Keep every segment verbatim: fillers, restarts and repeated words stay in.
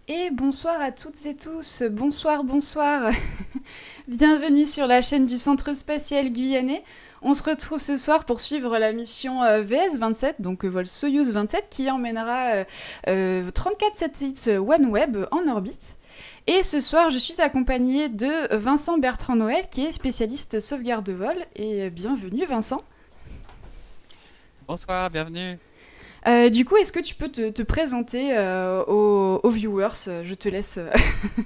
Et bonsoir à toutes et tous, bonsoir, bonsoir. Bienvenue sur la chaîne du Centre spatial guyanais. On se retrouve ce soir pour suivre la mission euh, V S vingt-sept, donc euh, vol Soyouz vingt-sept, qui emmènera euh, euh, trente-quatre satellites OneWeb en orbite. Et ce soir, je suis accompagnée de Vincent Bertrand Noël, qui est spécialiste sauvegarde de vol. Et euh, bienvenue Vincent. Bonsoir, bienvenue. Euh, du coup, est-ce que tu peux te, te présenter euh, aux, aux viewers? Je te laisse. euh,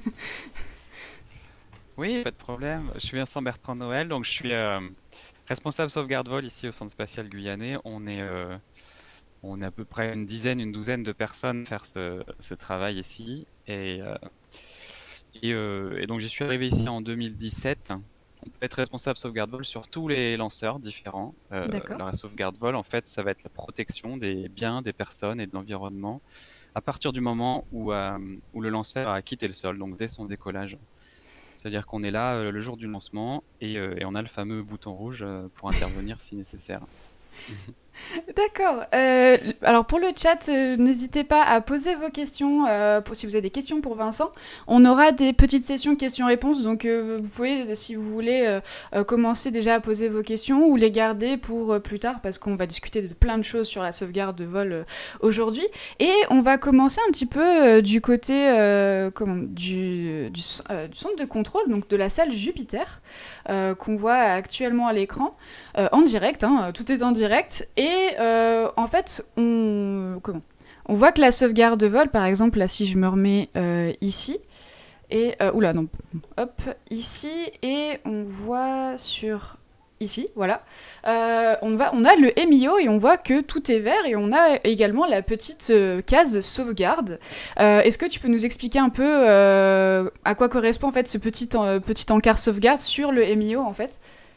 Oui, pas de problème. Je suis Vincent Bertrand Noël, donc je suis euh, responsable sauvegarde vol ici au Centre spatial guyanais. On est, euh, on est à peu près une dizaine, une douzaine de personnes à faire ce, ce travail ici. Et, euh, et, euh, et donc j'y suis arrivé ici en deux mille dix-sept. On peut être responsable sauvegarde vol sur tous les lanceurs différents. Euh, D'accord. la sauvegarde vol, en fait, ça va être la protection des biens, des personnes et de l'environnement à partir du moment où, euh, où le lanceur a quitté le sol, donc dès son décollage. C'est-à-dire qu'on est là euh, le jour du lancement et, euh, et on a le fameux bouton rouge euh, pour intervenir si nécessaire. D'accord. Euh, alors pour le chat, euh, n'hésitez pas à poser vos questions euh, pour, si vous avez des questions pour Vincent. On aura des petites sessions questions-réponses, donc euh, vous pouvez, si vous voulez, euh, euh, commencer déjà à poser vos questions ou les garder pour euh, plus tard, parce qu'on va discuter de plein de choses sur la sauvegarde de vol euh, aujourd'hui. Et on va commencer un petit peu euh, du côté euh, comment, du, du, euh, du centre de contrôle, donc de la salle Jupiter, euh, qu'on voit actuellement à l'écran. Euh, en direct, hein, tout est en direct. Et euh, en fait, on, comment on voit que la sauvegarde de vol, par exemple, là, si je me remets euh, ici, et. Euh, oula, non. Hop, ici, et on voit sur. Ici, voilà. Euh, on, va, on a le M I O et on voit que tout est vert et on a également la petite euh, case sauvegarde. Euh, Est-ce que tu peux nous expliquer un peu euh, à quoi correspond en fait ce petit, en, petit encart sauvegarde sur le M I O en fait?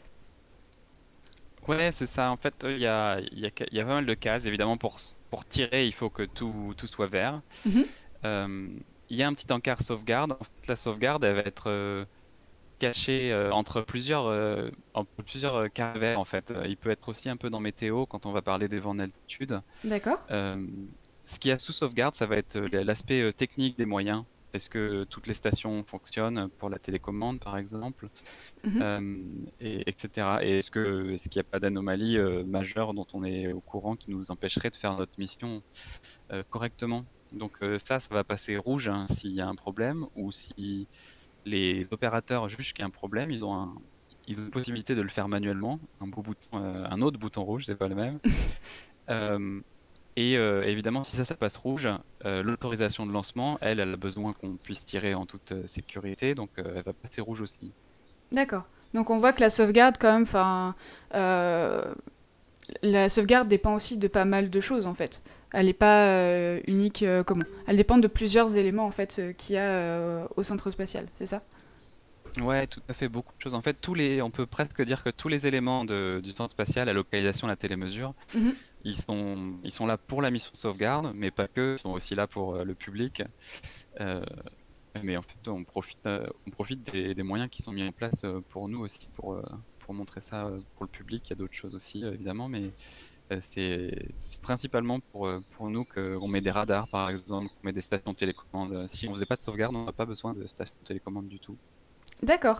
Ouais, c'est ça. En fait, il y a, il y a, il y a pas mal de cases. Évidemment, pour, s- pour tirer, il faut que tout, tout soit vert. Mhm. Euh, il y a un petit encart sauvegarde. En fait, la sauvegarde, elle va être euh, cachée euh, entre plusieurs, euh, entre plusieurs euh, carrés verts, en fait. Euh, Il peut être aussi un peu dans météo quand on va parler des vents d'altitude. D'accord. Euh, Ce qu'il y a sous sauvegarde, ça va être euh, l'aspect euh, technique des moyens. Est-ce que toutes les stations fonctionnent pour la télécommande, par exemple, Mhm. euh, et, etc. Et est-ce que, est-ce qu'il n'y a pas d'anomalie euh, majeure dont on est au courant qui nous empêcherait de faire notre mission euh, correctement? Donc euh, ça, ça va passer rouge hein, s'il y a un problème ou si les opérateurs jugent qu'il y a un problème, ils ont un, ils ont une possibilité de le faire manuellement, un beau bouton, euh, un autre bouton rouge, c'est pas le même. Euh, et euh, évidemment, si ça, ça passe rouge, euh, l'autorisation de lancement, elle, elle a besoin qu'on puisse tirer en toute euh, sécurité, donc euh, elle va passer rouge aussi. D'accord. Donc on voit que la sauvegarde, quand même, enfin, euh, la sauvegarde dépend aussi de pas mal de choses en fait. Elle n'est pas euh, unique. Euh, comment Elle dépend de plusieurs éléments en fait euh, qu'il y a euh, au centre spatial. C'est ça? Ouais, tout à fait, beaucoup de choses. En fait, tous les, on peut presque dire que tous les éléments de- du temps spatial, la localisation, la télémesure, Mhm. ils sont, ils sont là pour la mission sauvegarde, mais pas que, ils sont aussi là pour euh, le public. Euh, mais en fait, on profite, euh, on profite des, des moyens qui sont mis en place euh, pour nous aussi, pour, euh, pour montrer ça euh, pour le public. Il y a d'autres choses aussi, euh, évidemment, mais euh, c'est c'est principalement pour, euh, pour nous qu'on met des radars, par exemple, qu'on met des stations de télécommande. Si on faisait pas de sauvegarde, on n'a pas besoin de stations de télécommande du tout. D'accord.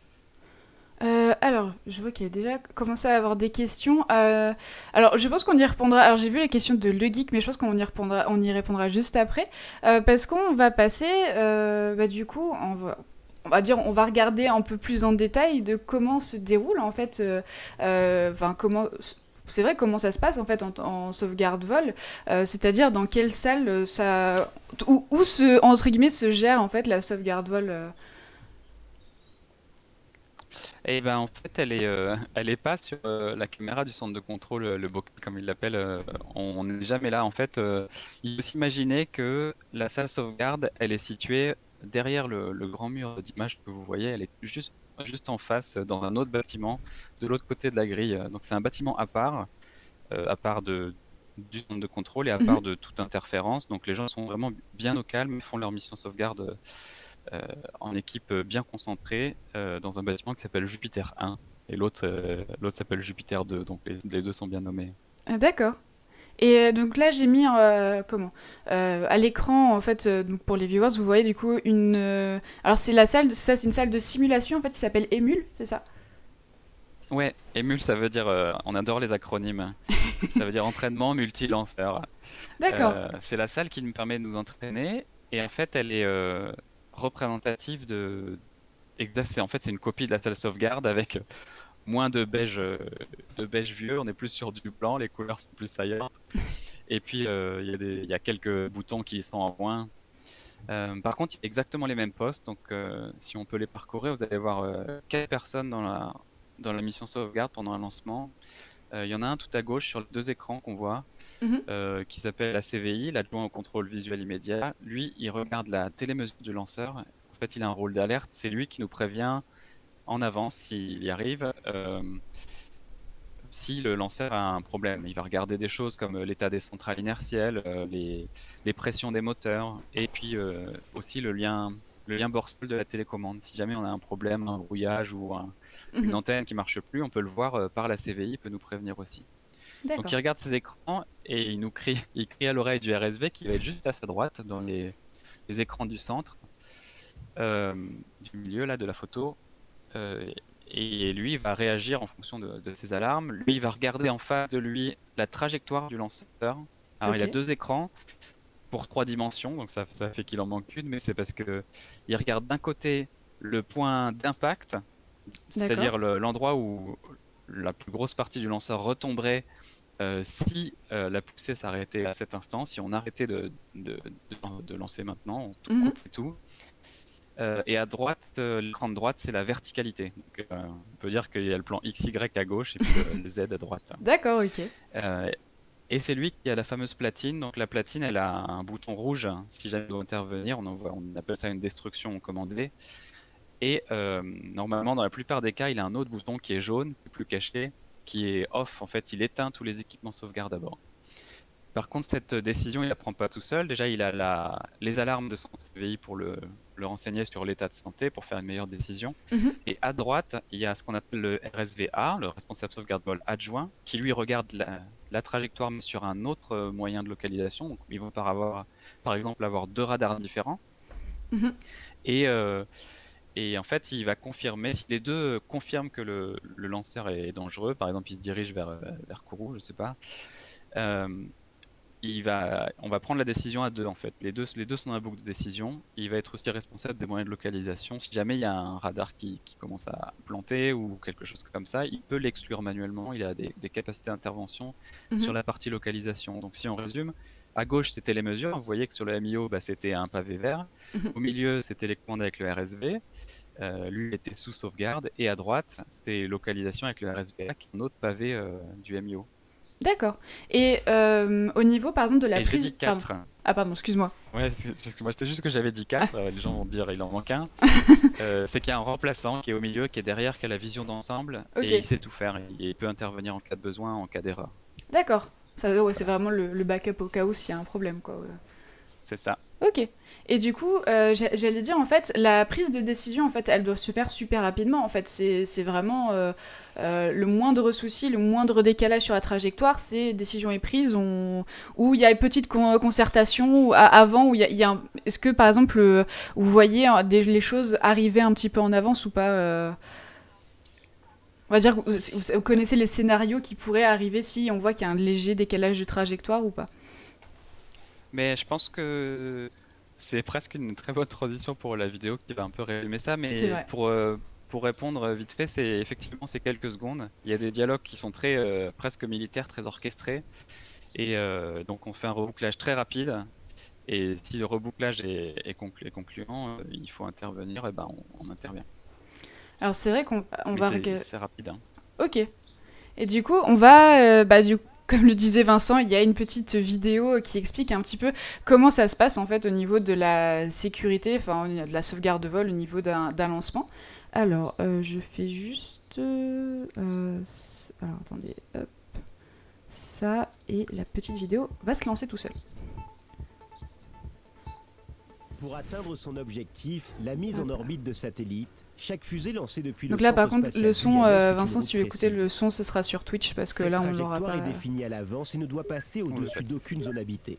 Euh, alors, je vois qu'il y a déjà commencé à avoir des questions. Euh, alors, je pense qu'on y répondra. Alors, j'ai vu les questions de Le Geek, mais je pense qu'on y répondra, on y répondra juste après. Euh, parce qu'on va passer, euh, bah, du coup, on va, on va dire, on va regarder un peu plus en détail de comment se déroule, en fait, euh, euh, enfin, comment. C'est vrai comment ça se passe en fait en, en sauvegarde vol, euh, c'est-à-dire dans quelle salle euh, ça, où, où se entre guillemets se gère en fait la sauvegarde vol. euh. Et ben en fait, elle est, euh, elle est pas sur euh, la caméra du centre de contrôle, euh, le bocal comme il l'appelle. euh, on n'est jamais là. En fait, euh, il faut s'imaginer que la salle sauvegarde, elle est située derrière le, le grand mur d'image que vous voyez. Elle est juste, juste en face, euh, dans un autre bâtiment, de l'autre côté de la grille. Donc c'est un bâtiment à part, euh, à part de, du centre de contrôle et à Mhm. part de toute interférence. Donc les gens sont vraiment bien au calme, ils font leur mission sauvegarde euh, en équipe bien concentrée euh, dans un bâtiment qui s'appelle Jupiter un et l'autre euh, l'autre s'appelle Jupiter deux, donc les, les deux sont bien nommés. Ah, d'accord. Et donc là, j'ai mis euh, comment Euh, à l'écran, en fait, euh, donc pour les viewers, vous voyez du coup une. euh, Alors c'est la salle, de- ça c'est une salle de simulation en fait qui s'appelle Emule, c'est ça? Ouais, émule, ça veut dire, euh, on adore les acronymes. Ça veut dire entraînement multi-lanceur. D'accord. Euh, c'est la salle qui nous permet de nous entraîner et en fait, elle est euh, représentative de. Exact, c'est en fait c'est une copie de la salle sauvegarde avec moins de beige, euh, de beige vieux. On est plus sur du blanc, les couleurs sont plus saillantes. Et puis euh, il y a des, il y a quelques boutons qui sont en moins. Euh, par contre, il y a exactement les mêmes postes, donc euh, si on peut les parcourir, vous allez voir euh, quatre personnes dans la, dans la mission sauvegarde pendant un lancement. Euh, Il y en a un tout à gauche sur les deux écrans qu'on voit, Mhm. euh, qui s'appelle la C V I, l'adjoint au contrôle visuel immédiat. Lui, il regarde la télémesure du lanceur. En fait, il a un rôle d'alerte. C'est lui qui nous prévient en avance s'il y arrive. Euh, si le lanceur a un problème. Il va regarder des choses comme euh, l'état des centrales inertielles, euh, les, les pressions des moteurs, et puis euh, aussi le lien, le lien bord-sol de la télécommande. Si jamais on a un problème, un brouillage ou un- une Mhm. antenne qui marche plus, on peut le voir euh, par la C V I, il peut nous prévenir aussi. Donc il D'accord. regarde ses écrans et il nous crie, il crie à l'oreille du R S V qui va être juste à sa droite dans les, les écrans du centre, euh, du milieu là de la photo. Euh, et lui, il va réagir en fonction de, de ses alarmes. Lui, il va regarder en face de lui la trajectoire du lanceur. Alors, il Ok. a deux écrans pour trois dimensions, donc ça, ça fait qu'il en manque une, mais c'est parce que il regarde d'un côté le point d'impact, D'accord. c'est-à-dire le- l'endroit où la plus grosse partie du lanceur retomberait euh, si euh, la poussée s'arrêtait à cet instant, si on arrêtait de, de, de- de lancer maintenant, on tout Mhm. coupe et tout. Euh, et à droite, euh, l'écran de droite, c'est la verticalité. Donc, euh, on peut dire qu'il y a le plan X Y à gauche et puis le, le Z à droite. D'accord, ok. Euh, et c'est lui qui a la fameuse platine. Donc la platine, elle a un bouton rouge. Si jamais il doit intervenir, on, envoie- on appelle ça une destruction commandée. Et euh, normalement, dans la plupart des cas, il a un autre bouton qui est jaune, qui est plus caché, qui est off. En fait, il éteint tous les équipements sauvegarde à bord. Par contre, cette décision, il la prend pas tout seul. Déjà, il a la- les alarmes de son C V I pour le, le renseigner sur l'état de santé, pour faire une meilleure décision. Mhm. Et à droite, il y a ce qu'on appelle le R S V A, le responsable sauvegarde vol adjoint, qui lui regarde la, la trajectoire mais sur un autre euh, moyen de localisation. Donc, ils vont par, avoir, par exemple avoir deux radars différents. Mhm. Et, euh, et en fait, il va confirmer, si les deux confirment que le, le lanceur est dangereux, par exemple, il se dirige vers, euh, vers Kourou, je sais pas. euh, il va, on va prendre la décision à deux en fait. Les deux, les deux sont dans la boucle de décision. Il va être aussi responsable des moyens de localisation. Si jamais il y a un radar qui, qui commence à planter ou quelque chose comme ça, il peut l'exclure manuellement. Il a des, des capacités d'intervention Mhm. sur la partie localisation. Donc si on résume, à gauche c'était les mesures. Vous voyez que sur le M I O, bah, c'était un pavé vert. Mhm. Au milieu, c'était les commandes avec le R S V. Euh, lui était sous sauvegarde. Et à droite, c'était localisation avec le R S V A, qui est un autre pavé euh, du M I O. D'accord. Et euh, au niveau, par exemple, de la Et je l'ai prise. dit Pardon. quatre. Ah, pardon, excuse-moi. Ouais, c'est- parce que moi c'était juste que j'avais dit Ah, quatre, euh, les gens vont dire il en manque un. Euh, c'est qu'il y a un remplaçant qui est au milieu, qui est derrière, qui a la vision d'ensemble, et il ok. sait tout faire. Il, il peut intervenir en cas de besoin, en cas d'erreur. D'accord. Ça, ouais, c'est Voilà, vraiment le, le backup au cas où s'il y a un problème, quoi. Ouais. c'est ça. Ok. Et du coup, euh, j'a- j'allais dire, en fait, la prise de décision, en fait, elle doit se faire super rapidement. En fait, c'est c'est vraiment euh, euh, le moindre souci, le moindre décalage sur la trajectoire, c'est décision est prise, on... ou il y a une petite con- concertation ou a- avant, où il y a, il y a un- est-ce que, par exemple, euh, vous voyez euh, des- les choses arriver un petit peu en avance ou pas euh, On va dire que vous, vous- vous connaissez les scénarios qui pourraient arriver si on voit qu'il y a un léger décalage de trajectoire ou pas. Mais je pense que c'est presque une très bonne transition pour la vidéo qui va un peu résumer ça. C'est Mais vrai. pour, euh, pour répondre vite fait, c'est effectivement ces quelques secondes. Il y a des dialogues qui sont très euh, presque militaires, très orchestrés. Et euh, donc on fait un rebouclage très rapide. Et si le rebouclage est, est conclu- est concluant, euh, il faut intervenir, et ben on, on intervient. Alors c'est vrai qu'on on Mais va... c'est rega- c'est rapide, hein. Ok. Et du coup, on va, euh, bah, du, comme le disait Vincent, il y a une petite vidéo qui explique un petit peu comment ça se passe en fait au niveau de la sécurité, enfin de la sauvegarde de vol au niveau d'un d'un lancement. Alors, euh, je fais juste, euh, euh, c- alors attendez, hop, ça et la petite vidéo va se lancer tout seul. Pour atteindre son objectif, la mise en orbite de satellites, chaque fusée lancée depuis le Donc là, par centre contre, spatial le son, Guyane euh, suit une Vincent, route si tu veux écouter précise. le son, ce sera sur Twitch parce que Cette là, on l'aura trajectoire pas. est définie à l'avance et ne doit passer Oui, au-dessus pas de souci. d'aucune zone habitée.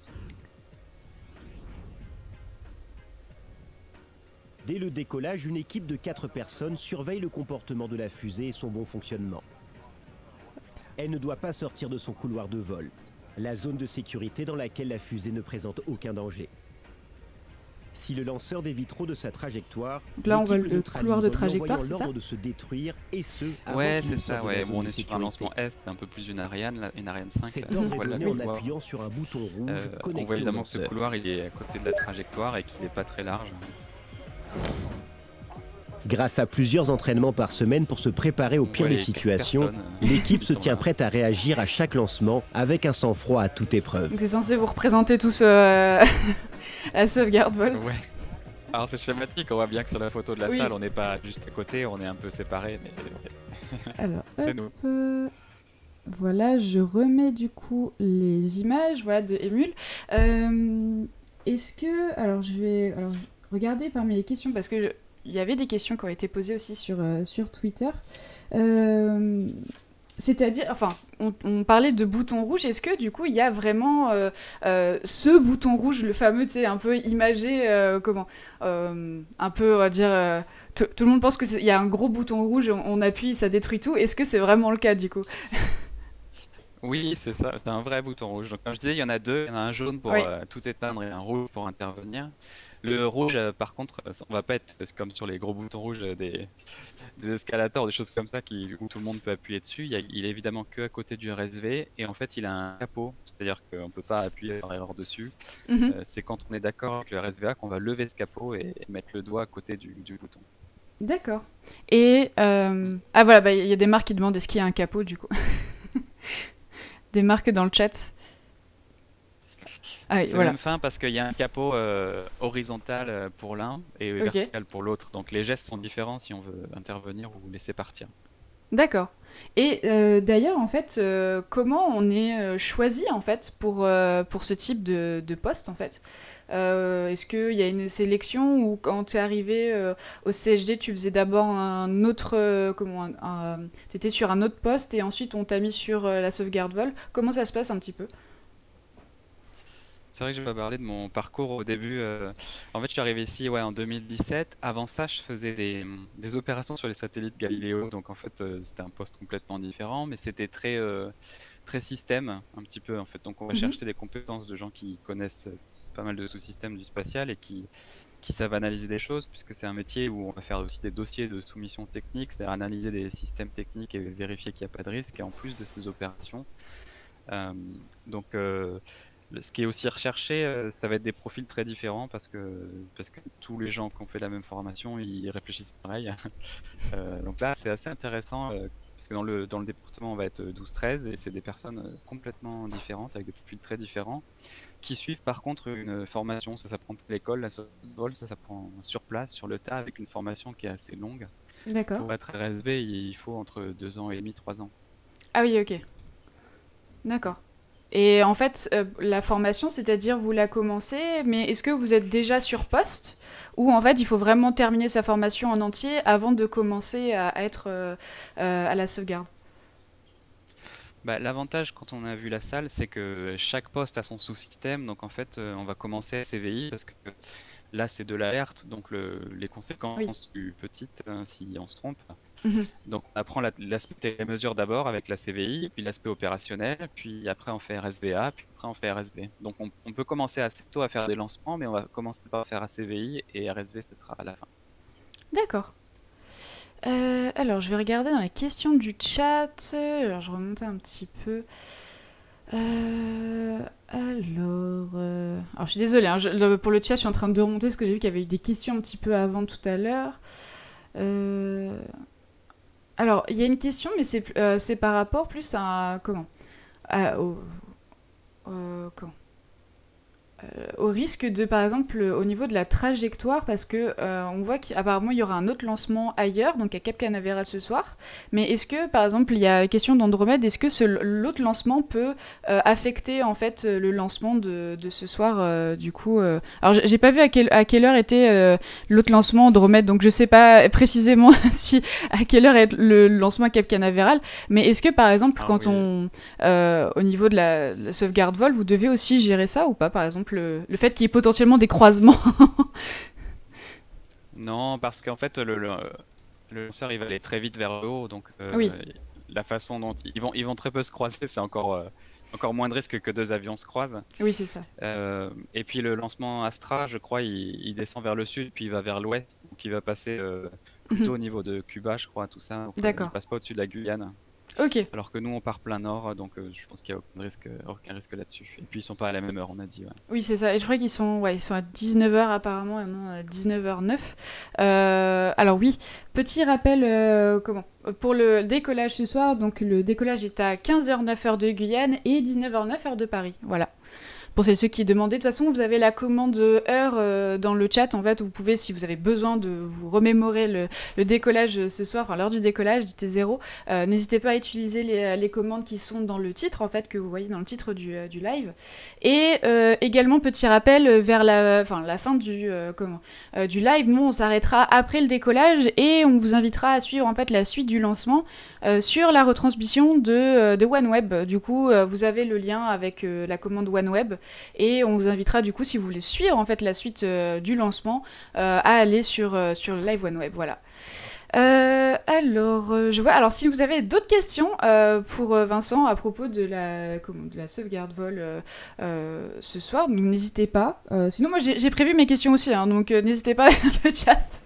Dès le décollage, une équipe de quatre personnes surveille le comportement de la fusée et son bon fonctionnement. Elle ne doit pas sortir de son couloir de vol, la zone de sécurité dans laquelle la fusée ne présente aucun danger. Si le lanceur dévie trop de sa trajectoire, Donc là, on voit l'équipe le neutralise couloir de en lui trajectoire, envoyant c'est ça? l'ordre de se détruire, et ce, avant Ouais, qu'il c'est ne ça, sorte de la ouais. zone Bon, on de est sur un sécurité. lancement S, c'est un peu plus une Ariane, là, une Ariane cinq. Cet là, ordre on est voit la donné en couloir. appuyant sur un bouton rouge Euh, on connecté voit au évidemment que ce lanceur. couloir il est à côté de la trajectoire et qu'il n'est pas très large. Grâce à plusieurs entraînements par semaine pour se préparer au On pire voit des les quatre situations, personnes, euh, l'équipe qui se sont tient là. prête à réagir à chaque lancement avec un sang-froid à toute épreuve. Donc c'est censé vous représenter tous euh, à sauvegarde vol. Ouais. Alors c'est schématique, on voit bien que sur la photo de la Oui. salle, on n'est pas juste à côté, on est un peu séparés, mais Alors, c'est hop, nous. euh, voilà, je remets du coup les images, voilà, de Emule. Euh, Est-ce que, alors je vais, alors regarder parmi les questions parce que je- il y avait des questions qui ont été posées aussi sur euh, sur Twitter. Euh, C'est-à-dire, enfin, on, on parlait de bouton rouge. Est-ce que du coup, il y a vraiment euh, euh, ce bouton rouge, le fameux, tu sais, un peu imagé, euh, comment, euh, un peu, on va dire. euh, tout tout le monde pense qu'il y a un gros bouton rouge, on, on appuie, ça détruit tout. Est-ce que c'est vraiment le cas du coup? Oui, c'est ça, c'est un vrai bouton rouge. Donc comme je disais, il y en a deux, il y en a un jaune pour Oui. euh, tout éteindre et un rouge pour intervenir. Le rouge, euh, par contre, euh, on va pas être comme sur les gros boutons rouges euh, des, des escalators, des choses comme ça qui, où tout le monde peut appuyer dessus. Il, y a- il est évidemment que à côté du R S V et en fait il a un capot, c'est-à-dire qu'on peut pas appuyer par erreur dessus. Mhm. Euh, c'est quand on est d'accord avec le R S V A qu'on va lever ce capot et, et mettre le doigt à côté du, du bouton. D'accord. Et euh, ah voilà, bah, il y a des marques qui demandent est-ce qu'il y a un capot du coup. Des marques dans le chat. Ah oui, C'est voilà. même fin parce qu'il y a un capot euh, horizontal euh, pour l'un et Ok. vertical pour l'autre. Donc les gestes sont différents si on veut intervenir ou laisser partir. D'accord. Et euh, d'ailleurs, en fait, euh, comment on est euh, choisi en fait pour, euh, pour ce type de, de poste en fait? Euh, Est-ce qu'il y a une sélection ou quand tu es arrivé euh, au C S G, tu faisais d'abord un autre, euh, comment, un, un- t'étais sur un autre poste et ensuite on t'a mis sur euh, la sauvegarde vol? Comment ça se passe un petit peu? C'est vrai que je vais parler de mon parcours au début. euh, En fait, je suis arrivé ici ouais, en deux mille dix-sept. Avant ça, je faisais des, des opérations sur les satellites Galileo. Donc en fait, euh, c'était un poste complètement différent, mais c'était très, euh, très système, un petit peu en fait. Donc on va Mhm. chercher des compétences de gens qui connaissent euh, pas mal de sous-systèmes du spatial et qui, qui savent analyser des choses, puisque c'est un métier où on va faire aussi des dossiers de soumission technique, c'est-à-dire analyser des systèmes techniques et vérifier qu'il n'y a pas de risque, et en plus de ces opérations. Euh, donc, euh, le- ce qui est aussi recherché, euh, ça va être des profils très différents parce que, parce que tous les gens qui ont fait la même formation, ils réfléchissent pareil. Euh, donc là, c'est assez intéressant euh, parce que dans le, dans le département, on va être douze treize et c'est des personnes euh, complètement différentes avec des profils très différents qui suivent par contre une formation. Ça s'apprend pas à l'école, la vol, ça s'apprend sur place, sur le tas, avec une formation qui est assez longue. D'accord. Pour être R S V, il faut entre deux ans et demi, trois ans. Ah oui, ok. D'accord. Et en fait, euh, la formation, c'est-à-dire vous la commencez, mais est-ce que vous êtes déjà sur poste ou en fait il faut vraiment terminer sa formation en entier avant de commencer à, à être euh, euh, à la sauvegarde? Bah, l'avantage quand on a vu la salle, c'est que chaque poste a son sous-système. Donc en fait, euh, on va commencer à C V I parce que là, c'est de l'alerte. Donc le- les conséquences Oui. sont plus petites euh, si on se trompe. Mhm. Donc on apprend la- l'aspect des mesures d'abord avec la C V I, puis l'aspect opérationnel, puis après on fait R S V A, puis après on fait R S V. Donc on, on peut commencer assez tôt à faire des lancements, mais on va commencer par faire A C V I et R S V ce sera à la fin. D'accord. Euh, alors, je vais regarder dans les questions du chat. Alors, je remonte un petit peu. Euh, alors, euh, alors, je suis désolée, hein, je- le- pour le chat, je suis en train de remonter parce que j'ai vu qu'il y avait eu des questions un petit peu avant tout à l'heure. Euh, alors, il y a une question, mais c'est euh, c'est par rapport plus à comment à- au, euh, comment Euh, au risque de, par exemple, au niveau de la trajectoire, parce que euh, on voit qu'apparemment il y aura un autre lancement ailleurs, donc à Cap Canaveral ce soir. Mais est-ce que, par exemple, il y a la question d'Andromède, est-ce que ce, l'autre lancement peut euh, affecter en fait le lancement de, de ce soir euh, du coup euh... Alors j'ai pas vu à, quel, à quelle heure était euh, l'autre lancement Andromède, donc je sais pas précisément si à quelle heure est le lancement à Cap Canaveral. Mais est-ce que, par exemple, ah, quand oui. on euh, au niveau de la, la sauvegarde vol, vous devez aussi gérer ça ou pas, par exemple? Le, le fait qu'il y ait potentiellement des croisements. Non, parce qu'en fait, le, le, le lanceur il va aller très vite vers le haut, donc euh, oui. la façon dont ils vont, ils vont très peu se croiser, c'est encore, euh, encore moins de risque que deux avions se croisent. Oui, c'est ça. Euh, et puis le lancement Astra, je crois, il, il descend vers le sud, puis il va vers l'ouest, donc il va passer euh, plutôt mm-hmm. au niveau de Cuba, je crois, tout ça. Donc, D'accord. Euh, il passe pas au-dessus de la Guyane. Ok. Alors que nous on part plein nord, donc euh, je pense qu'il n'y a aucun risque, aucun risque là-dessus. Et puis ils sont pas à la même heure, on a dit. Ouais. Oui, c'est ça. Et je crois qu'ils sont, ouais, ils sont à dix-neuf heures apparemment, et non à dix-neuf heures neuf. Euh, alors oui, petit rappel, euh, comment pour le décollage ce soir, donc le décollage est à quinze heures neuf heure de Guyane et dix-neuf heures neuf heure de Paris. Voilà. Pour ceux qui demandaient, de toute façon, vous avez la commande heure euh, dans le chat. En fait, vous pouvez, si vous avez besoin de vous remémorer le, le décollage ce soir, enfin l'heure du décollage du T zéro, euh, n'hésitez pas à utiliser les, les commandes qui sont dans le titre, en fait, que vous voyez dans le titre du, euh, du live. Et euh, également, petit rappel, vers la, enfin, la fin du, euh, comment, euh, du live, nous, on s'arrêtera après le décollage et on vous invitera à suivre, en fait, la suite du lancement euh, sur la retransmission de, de OneWeb. Du coup, euh, vous avez le lien avec euh, la commande OneWeb. Et on vous invitera du coup, si vous voulez suivre en fait la suite euh, du lancement, euh, à aller sur, euh, sur le live OneWeb. Voilà. Euh, alors, euh, je vois. Alors, si vous avez d'autres questions euh, pour euh, Vincent à propos de la, comment, de la sauvegarde vol euh, euh, ce soir, donc n'hésitez pas. Euh, sinon, moi, j'ai, j'ai prévu mes questions aussi, hein, donc euh, n'hésitez pas dans le chat.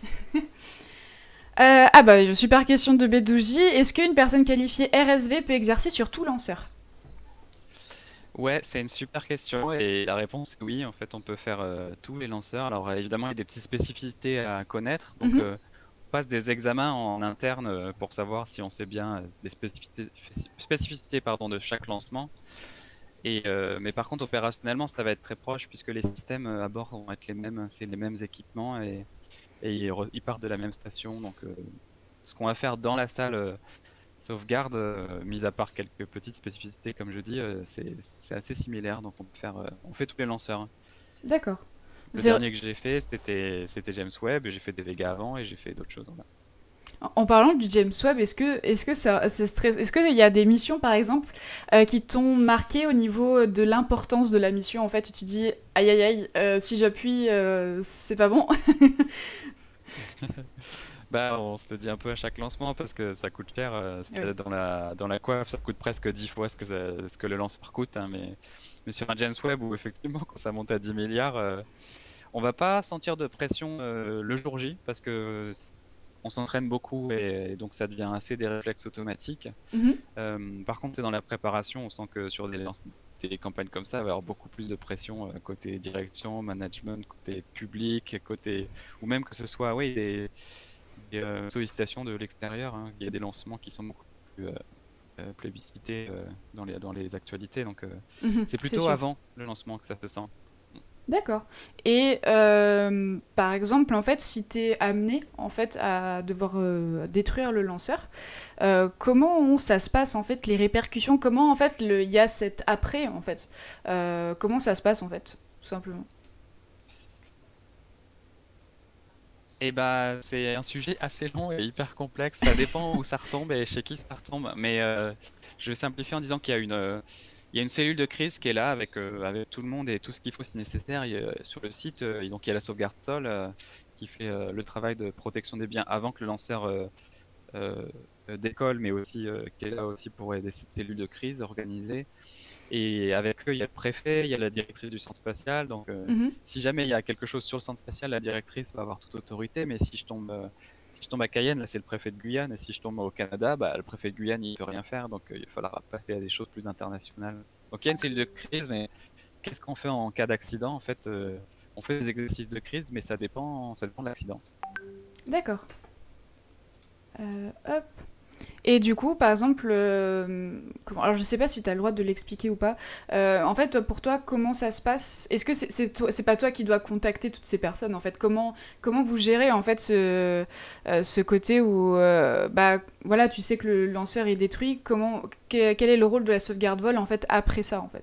euh, ah bah, super question de Bédouji. Est-ce qu'une personne qualifiée R S V peut exercer sur tout lanceur ? Ouais, c'est une super question et la réponse est oui. En fait, on peut faire euh, tous les lanceurs. Alors euh, évidemment, il y a des petites spécificités à connaître. Donc, mm-hmm. euh, on passe des examens en interne euh, pour savoir si on sait bien euh, des spécificités, spécificités pardon, de chaque lancement. Et, euh, mais par contre, opérationnellement, ça va être très proche puisque les systèmes euh, à bord vont être les mêmes. C'est les mêmes équipements et, et ils, re, ils partent de la même station. Donc, euh, ce qu'on va faire dans la salle. Euh, sauvegarde, euh, mis à part quelques petites spécificités comme je dis, euh, c'est, c'est assez similaire, donc on peut faire, euh, on fait tous les lanceurs. Hein. D'accord. Le c'est... dernier que j'ai fait, c'était, c'était James Webb, et j'ai fait des Vega avant et j'ai fait d'autres choses. Voilà. En parlant du James Webb, est-ce que, est-ce que ça, c'est stress... est-ce qu'il y a des missions par exemple euh, qui t'ont marqué au niveau de l'importance de la mission en fait, où tu dis aïe aïe aïe, euh, si j'appuie, euh, c'est pas bon. Bah, on se le dit un peu à chaque lancement parce que ça coûte cher. Euh, ce qu'il y a dans la dans la coiffe, ça coûte presque dix fois ce que ça, ce que le lanceur coûte. Hein, mais mais sur un James Webb où effectivement quand ça monte à dix milliards, euh, on va pas sentir de pression euh, le jour J parce que on s'entraîne beaucoup et, et donc ça devient assez des réflexes automatiques. Mm-hmm. Euh, par contre, c'est dans la préparation, on sent que sur des lances des campagnes comme ça, il va y avoir beaucoup plus de pression euh, côté direction, management, côté public, côté ou même que ce soit oui des Et euh, sollicitations de l'extérieur, hein. Il y a des lancements qui sont beaucoup plus euh, euh, plébiscités euh, dans, les, dans les actualités, donc euh, mmh, c'est plutôt c'est avant le lancement que ça se sent. D'accord. Et euh, par exemple, en fait, si tu es amené en fait, à devoir euh, détruire le lanceur, euh, comment ça se passe en fait, les répercussions? Comment en fait il y a cet après en fait euh, comment ça se passe en fait, tout simplement? Et bah, c'est un sujet assez long et hyper complexe. Ça dépend où ça retombe et chez qui ça retombe. Mais euh, je vais simplifier en disant qu'il y a une, euh, il y a une cellule de crise qui est là avec, euh, avec tout le monde et tout ce qu'il faut si nécessaire. Il y a, sur le site, euh, donc il y a la sauvegarde sol euh, qui fait euh, le travail de protection des biens avant que le lanceur euh, euh, décolle, mais aussi euh, qui est là aussi pour aider cette cellule de crise organisée. Et avec eux, il y a le préfet, il y a la directrice du centre spatial. Donc, euh, mm-hmm. si jamais il y a quelque chose sur le centre spatial, la directrice va avoir toute autorité. Mais si je tombe, euh, si je tombe à Cayenne, là, c'est le préfet de Guyane. Et si je tombe au Canada, bah, le préfet de Guyane, il peut rien faire. Donc, euh, il va falloir passer à des choses plus internationales. Donc, il y a une cellule de crise, mais qu'est-ce qu'on fait en cas d'accident? En fait, euh, on fait des exercices de crise, mais ça dépend, ça dépend de l'accident. D'accord. Euh, hop. Et du coup, par exemple, euh, comment- alors je sais pas si tu as le droit de l'expliquer ou pas. Euh, en fait, pour toi, comment ça se passe? Est-ce que c'est c'est toi- c'est pas toi qui dois contacter toutes ces personnes en fait? Comment comment vous gérez en fait ce euh, ce côté où euh, bah voilà, tu sais que le lanceur est détruit. Comment que- quel est le rôle de la sauvegarde vol en fait après ça en fait?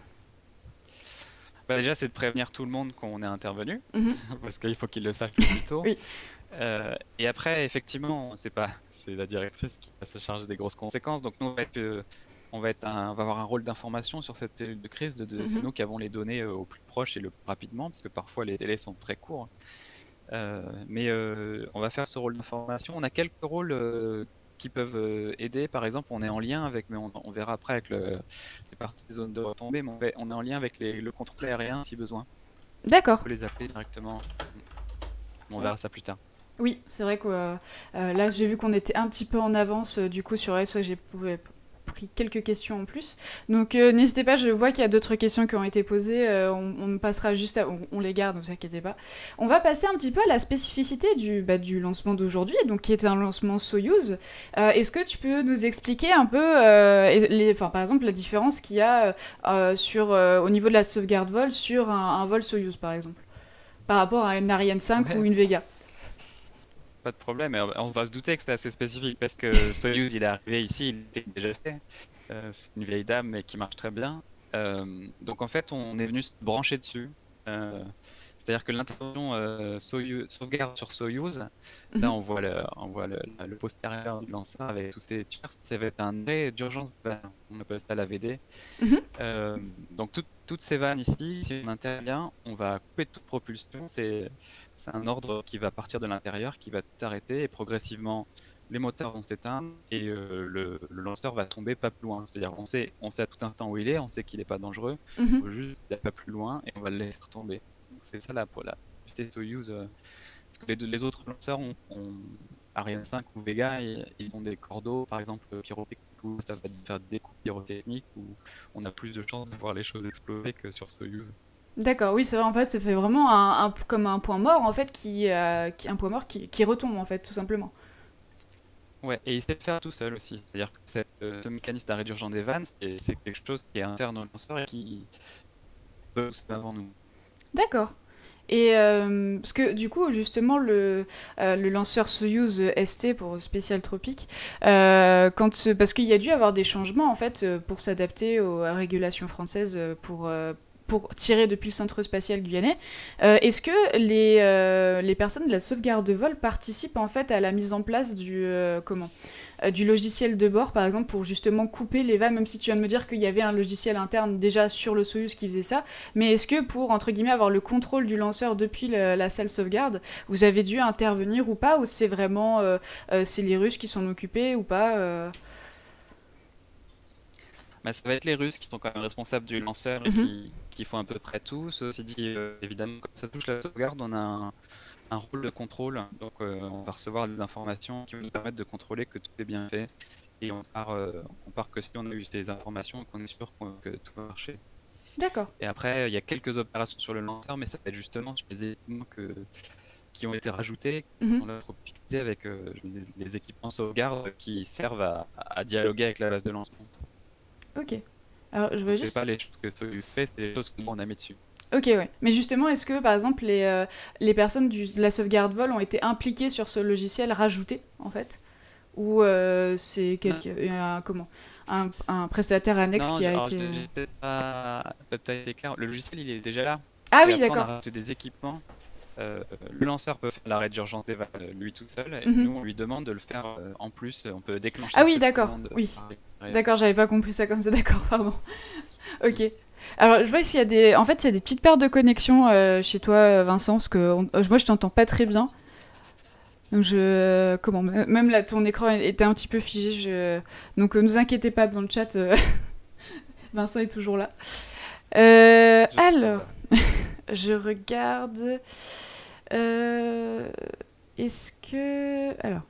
Bah, déjà, c'est de prévenir tout le monde qu'on est intervenu, Mhm. parce qu'il faut qu'ils le sachent le plus tôt. Oui. Euh, et après, effectivement, c'est pas, c'est la directrice qui va se charger des grosses conséquences. Donc nous, on va être, euh, on va être un- on va avoir un rôle d'information sur cette cellule de crise. De, de- c'est Mhm. nous qui avons les données euh, au plus proche et le plus rapidement, parce que parfois les délais sont très courts. Euh, mais euh, on va faire ce rôle d'information. On a quelques rôles euh, qui peuvent euh, aider. Par exemple, on est en lien avec, mais on, on verra après avec le, les parties zone de retombée, mais on, va- on est en lien avec les- le contrôle aérien si besoin. On D'accord. peut les appeler directement. On verra ça plus tard. Oui, c'est vrai que euh, euh, là j'ai vu qu'on était un petit peu en avance euh, du coup sur S, ouais, j'ai pou- pris quelques questions en plus. Donc euh, n'hésitez pas, je vois qu'il y a d'autres questions qui ont été posées, euh, on, on passera juste à, on, on les garde, ne vous inquiétez pas. On va passer un petit peu à la spécificité du, bah, du lancement d'aujourd'hui, donc qui est un lancement Soyouz. Euh, Est-ce que tu peux nous expliquer un peu, euh, les, enfin, par exemple, la différence qu'il y a euh, sur, euh, au niveau de la sauvegarde vol sur un, un vol Soyouz par exemple, par rapport à une Ariane cinq Ouais. ou une Vega? Pas de problème, et on va se douter que c'est assez spécifique parce que Soyuz il est arrivé ici, il était déjà fait. Euh, c'est une vieille dame mais qui marche très bien. Euh, donc en fait on est venu se brancher dessus. Euh, C'est-à-dire que l'intervention euh, Soyuz- sauvegarde sur Soyuz, Mhm. là on voit le, on voit le, le postérieur du lanceur avec tous ces tueurs, ça va être un arrêt d'urgence de vanne. On appelle ça la V D. Mhm. Euh, donc tout- toutes ces vannes ici, si on intervient, on va couper toute propulsion. C'est c'est un ordre qui va partir de l'intérieur, qui va tout arrêter et progressivement les moteurs vont s'éteindre et euh, le, le lanceur va tomber pas plus loin. C'est-à-dire on sait, on sait à tout instant où il est, on sait qu'il n'est pas dangereux, Mhm. il faut juste qu'il n'est pas plus loin et on va le laisser retomber. Donc c'est ça la, pour la petite Soyuz. euh, Parce que les, deux- les autres lanceurs ont, ont Ariane cinq ou Vega, et, ils ont des cordeaux, par exemple pyrotechniques, où ça va faire des coups pyrotechniques, où on a plus de chances de voir les choses exploser que sur Soyuz. D'accord, oui, c'est vrai, en fait, ça fait vraiment un, un- comme un point mort, en fait, qui, euh, qui- un point mort qui, qui retombe, en fait, tout simplement. Ouais, et il sait le faire tout seul aussi. C'est-à-dire que cette, euh, ce mécanisme d'arrêt d'urgence des vannes, c'est c'est quelque chose qui est interne au lanceur et qui peut se faire avant nous. D'accord. Et euh, parce que du coup, justement, le, euh, le lanceur Soyuz S T pour Spécial Tropique, euh, quand, ce- parce qu'il y a dû avoir des changements en fait euh, pour s'adapter aux régulations françaises euh, pour, euh, pour tirer depuis le centre spatial guyanais. Euh, Est-ce que les, euh, les personnes de la sauvegarde de vol participent en fait à la mise en place du, euh, comment euh, du logiciel de bord, par exemple, pour justement couper les vannes, même si tu viens de me dire qu'il y avait un logiciel interne déjà sur le Soyuz qui faisait ça, mais est-ce que pour, entre guillemets, avoir le contrôle du lanceur depuis le- la salle sauvegarde, vous avez dû intervenir ou pas, ou c'est vraiment, euh, euh, c'est les Russes qui s'en occupaient ou pas euh Bah, ça va être les Russes qui sont quand même responsables du lanceur et Mhm. qui, qui font à peu près tout. Ceci dit, euh, évidemment, comme ça touche la sauvegarde, on a un, un rôle de contrôle. Donc, euh, on va recevoir des informations qui vont nous permettre de contrôler que tout est bien fait. Et on part, euh, on part que si on a eu des informations et qu'on est sûr qu'on- que tout va marcher. D'accord. Et après, il y a quelques opérations sur le lanceur, mais ça va être justement sur les équipements que, qui ont été rajoutés. Mhm. On l'a tropiqué avec euh, je me dis, les équipements sauvegarde qui servent à, à dialoguer avec la base de lancement. Ok. Alors, je veux Donc, c'est juste... pas les choses que Soyuz fait, c'est les choses que nous on a mis dessus. Ok, ouais. Mais justement, est-ce que, par exemple, les, euh, les personnes du- de la sauvegarde vol ont été impliquées sur ce logiciel rajouté, en fait? Ou euh, c'est quelqu'un, un, comment un, un prestataire annexe Non, qui j'ai- a alors, été... j'ai euh, j'ai peut-être pas, peut-être pas été clair. Le logiciel, il est déjà là. Ah Et oui, après, on a d'accord. rajouté des équipements. Euh, le lanceur peut faire l'arrêt d'urgence des vannes euh, lui tout seul. Et Mhm. nous, on lui demande de le faire euh, en plus. On peut déclencher Ah oui, cette d'accord. commande, euh, Oui. par l'extérieur. D'accord, j'avais pas compris ça comme ça, d'accord, pardon. Ok. Alors, je vois qu'il y a des... En fait, il y a des petites pertes de connexion euh, chez toi, euh, Vincent, parce que on- euh, moi, je t'entends pas très bien. Donc, je... Comment m- Même là, ton écran était un petit peu figé. Je... Donc, euh, nous inquiétez pas dans le chat. euh, Vincent est toujours là. Euh, Je sais alors, pas. je regarde... Euh, Est-ce que... Alors...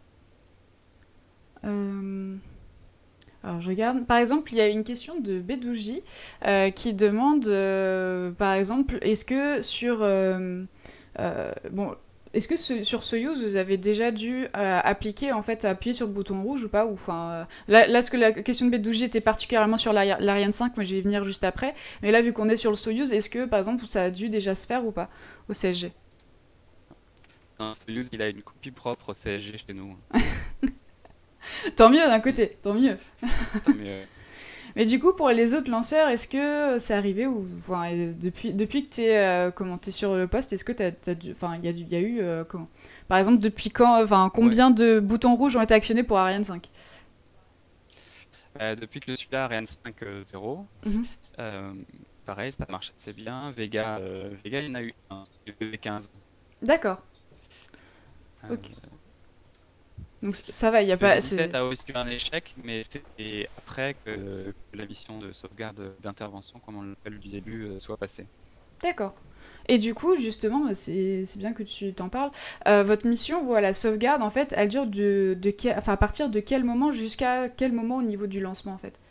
Euh, Alors, je regarde. Par exemple, il y a une question de Bédouji euh, qui demande, euh, par exemple, est-ce que sur... euh, euh, bon, Est-ce que ce- sur Soyuz, vous avez déjà dû euh, appliquer, en fait, appuyer sur le bouton rouge ou pas ou, enfin, euh, là, là, ce que la question de B douze J était particulièrement sur l'Ari- l'Ariane cinq, mais je vais y venir juste après. Mais là, vu qu'on est sur le Soyuz, est-ce que, par exemple, ça a dû déjà se faire ou pas au C S G? Un Soyuz, il a une copie propre au C S G chez nous. Tant mieux d'un côté, tant mieux. Tant mieux. Mais du coup, pour les autres lanceurs, est-ce que c'est arrivé ou enfin, euh, depuis, depuis que tu es euh, comment, t'es sur le poste, est-ce que t'as, t'as dû- enfin, il y a, du- il y a eu euh, comment par exemple, depuis quand, enfin, combien de boutons rouges ont été actionnés pour Ariane cinq? Euh, depuis que je suis là, Ariane cinq euh, zéro, Mhm. euh, pareil, ça marche assez bien. Vega, euh, Vega, il y en a eu un, le V quinze. D'accord. Euh, Ok. Donc c- ça va, il y a Le pas. V dix-sept C'est... a aussi eu un échec, mais c'était après que, que la mission de sauvegarde d'intervention, comme on l'appelle du début, euh, soit passée. D'accord. Et du coup, justement, bah, c'est c'est bien que tu t'en parles. Euh, votre mission, voilà, la sauvegarde, en fait, elle dure de, de quel- enfin, à partir de quel moment jusqu'à quel moment au niveau du lancement, en fait?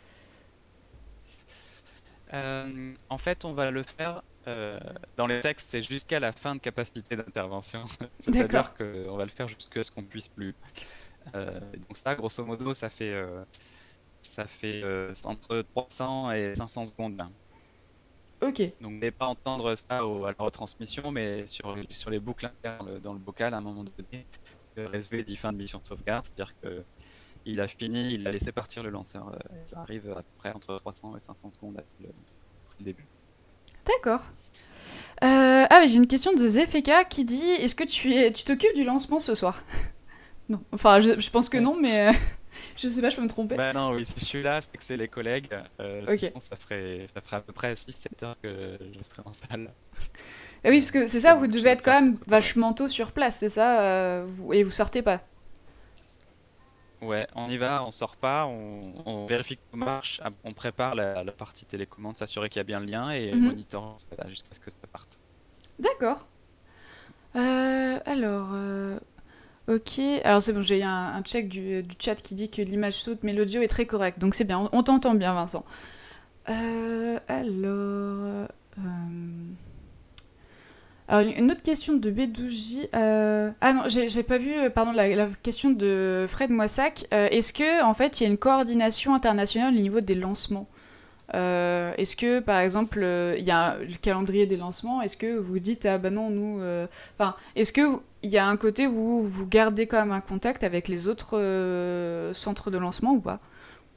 Euh, en fait, on va le faire euh, dans les textes, c'est jusqu'à la fin de capacité d'intervention. D'accord. C'est-à-dire qu'on va le faire jusqu'à ce qu'on puisse plus. Euh, donc ça, grosso modo, ça fait, euh, ça fait euh, entre trois cents et cinq cents secondes là. Ok. Donc, vous n'allez pas entendre ça au- à la retransmission, mais sur, sur les boucles internes dans le bocal, à un moment donné, le R S V dit fin de mission de sauvegarde, c'est-à-dire que il a fini, il a laissé partir le lanceur. Euh, Ça arrive à peu près entre trois cents et cinq cents secondes après le, après le début. D'accord. Euh, ah, mais j'ai une question de Zefeka qui dit est-ce que tu es, tu t'occupes du lancement ce soir? Non. Enfin, je, je pense que non, mais euh, je sais pas, je peux me tromper. Bah non, oui, si je suis là, c'est que c'est les collègues. Euh, Ok. sinon, ça ferait, ça ferait à peu près six sept heures que je serais en salle. Et oui, Euh, parce que c'est pour ça, vous empêcher devez de être quand faire même d'autres collègues. vachement tôt sur place, c'est ça euh, vous- et vous sortez pas. Ouais, on y va, on sort pas, on, on vérifie que tout marche, ap- on prépare la, la partie télécommande, s'assurer qu'il y a bien le lien et Mhm. monitor ça jusqu'à ce que ça parte. D'accord. Euh, alors, euh, ok. Alors c'est bon, j'ai eu un, un check du, du chat qui dit que l'image saute, mais l'audio est très correct, donc c'est bien. On, on t'entend bien, Vincent. Euh, alors, euh, alors, une autre question de B douze J. euh, Ah non, j'ai j'ai pas vu, euh, pardon, la, la question de Fred Moissac. Euh, Est-ce que, en fait, il y a une coordination internationale au niveau des lancements? Euh, Est-ce que, par exemple, euh, il y a le calendrier des lancements? Est-ce que vous dites, ah bah non, nous. euh, Enfin, est-ce que vous- il y a un côté où vous gardez quand même un contact avec les autres euh, centres de lancement ou pas?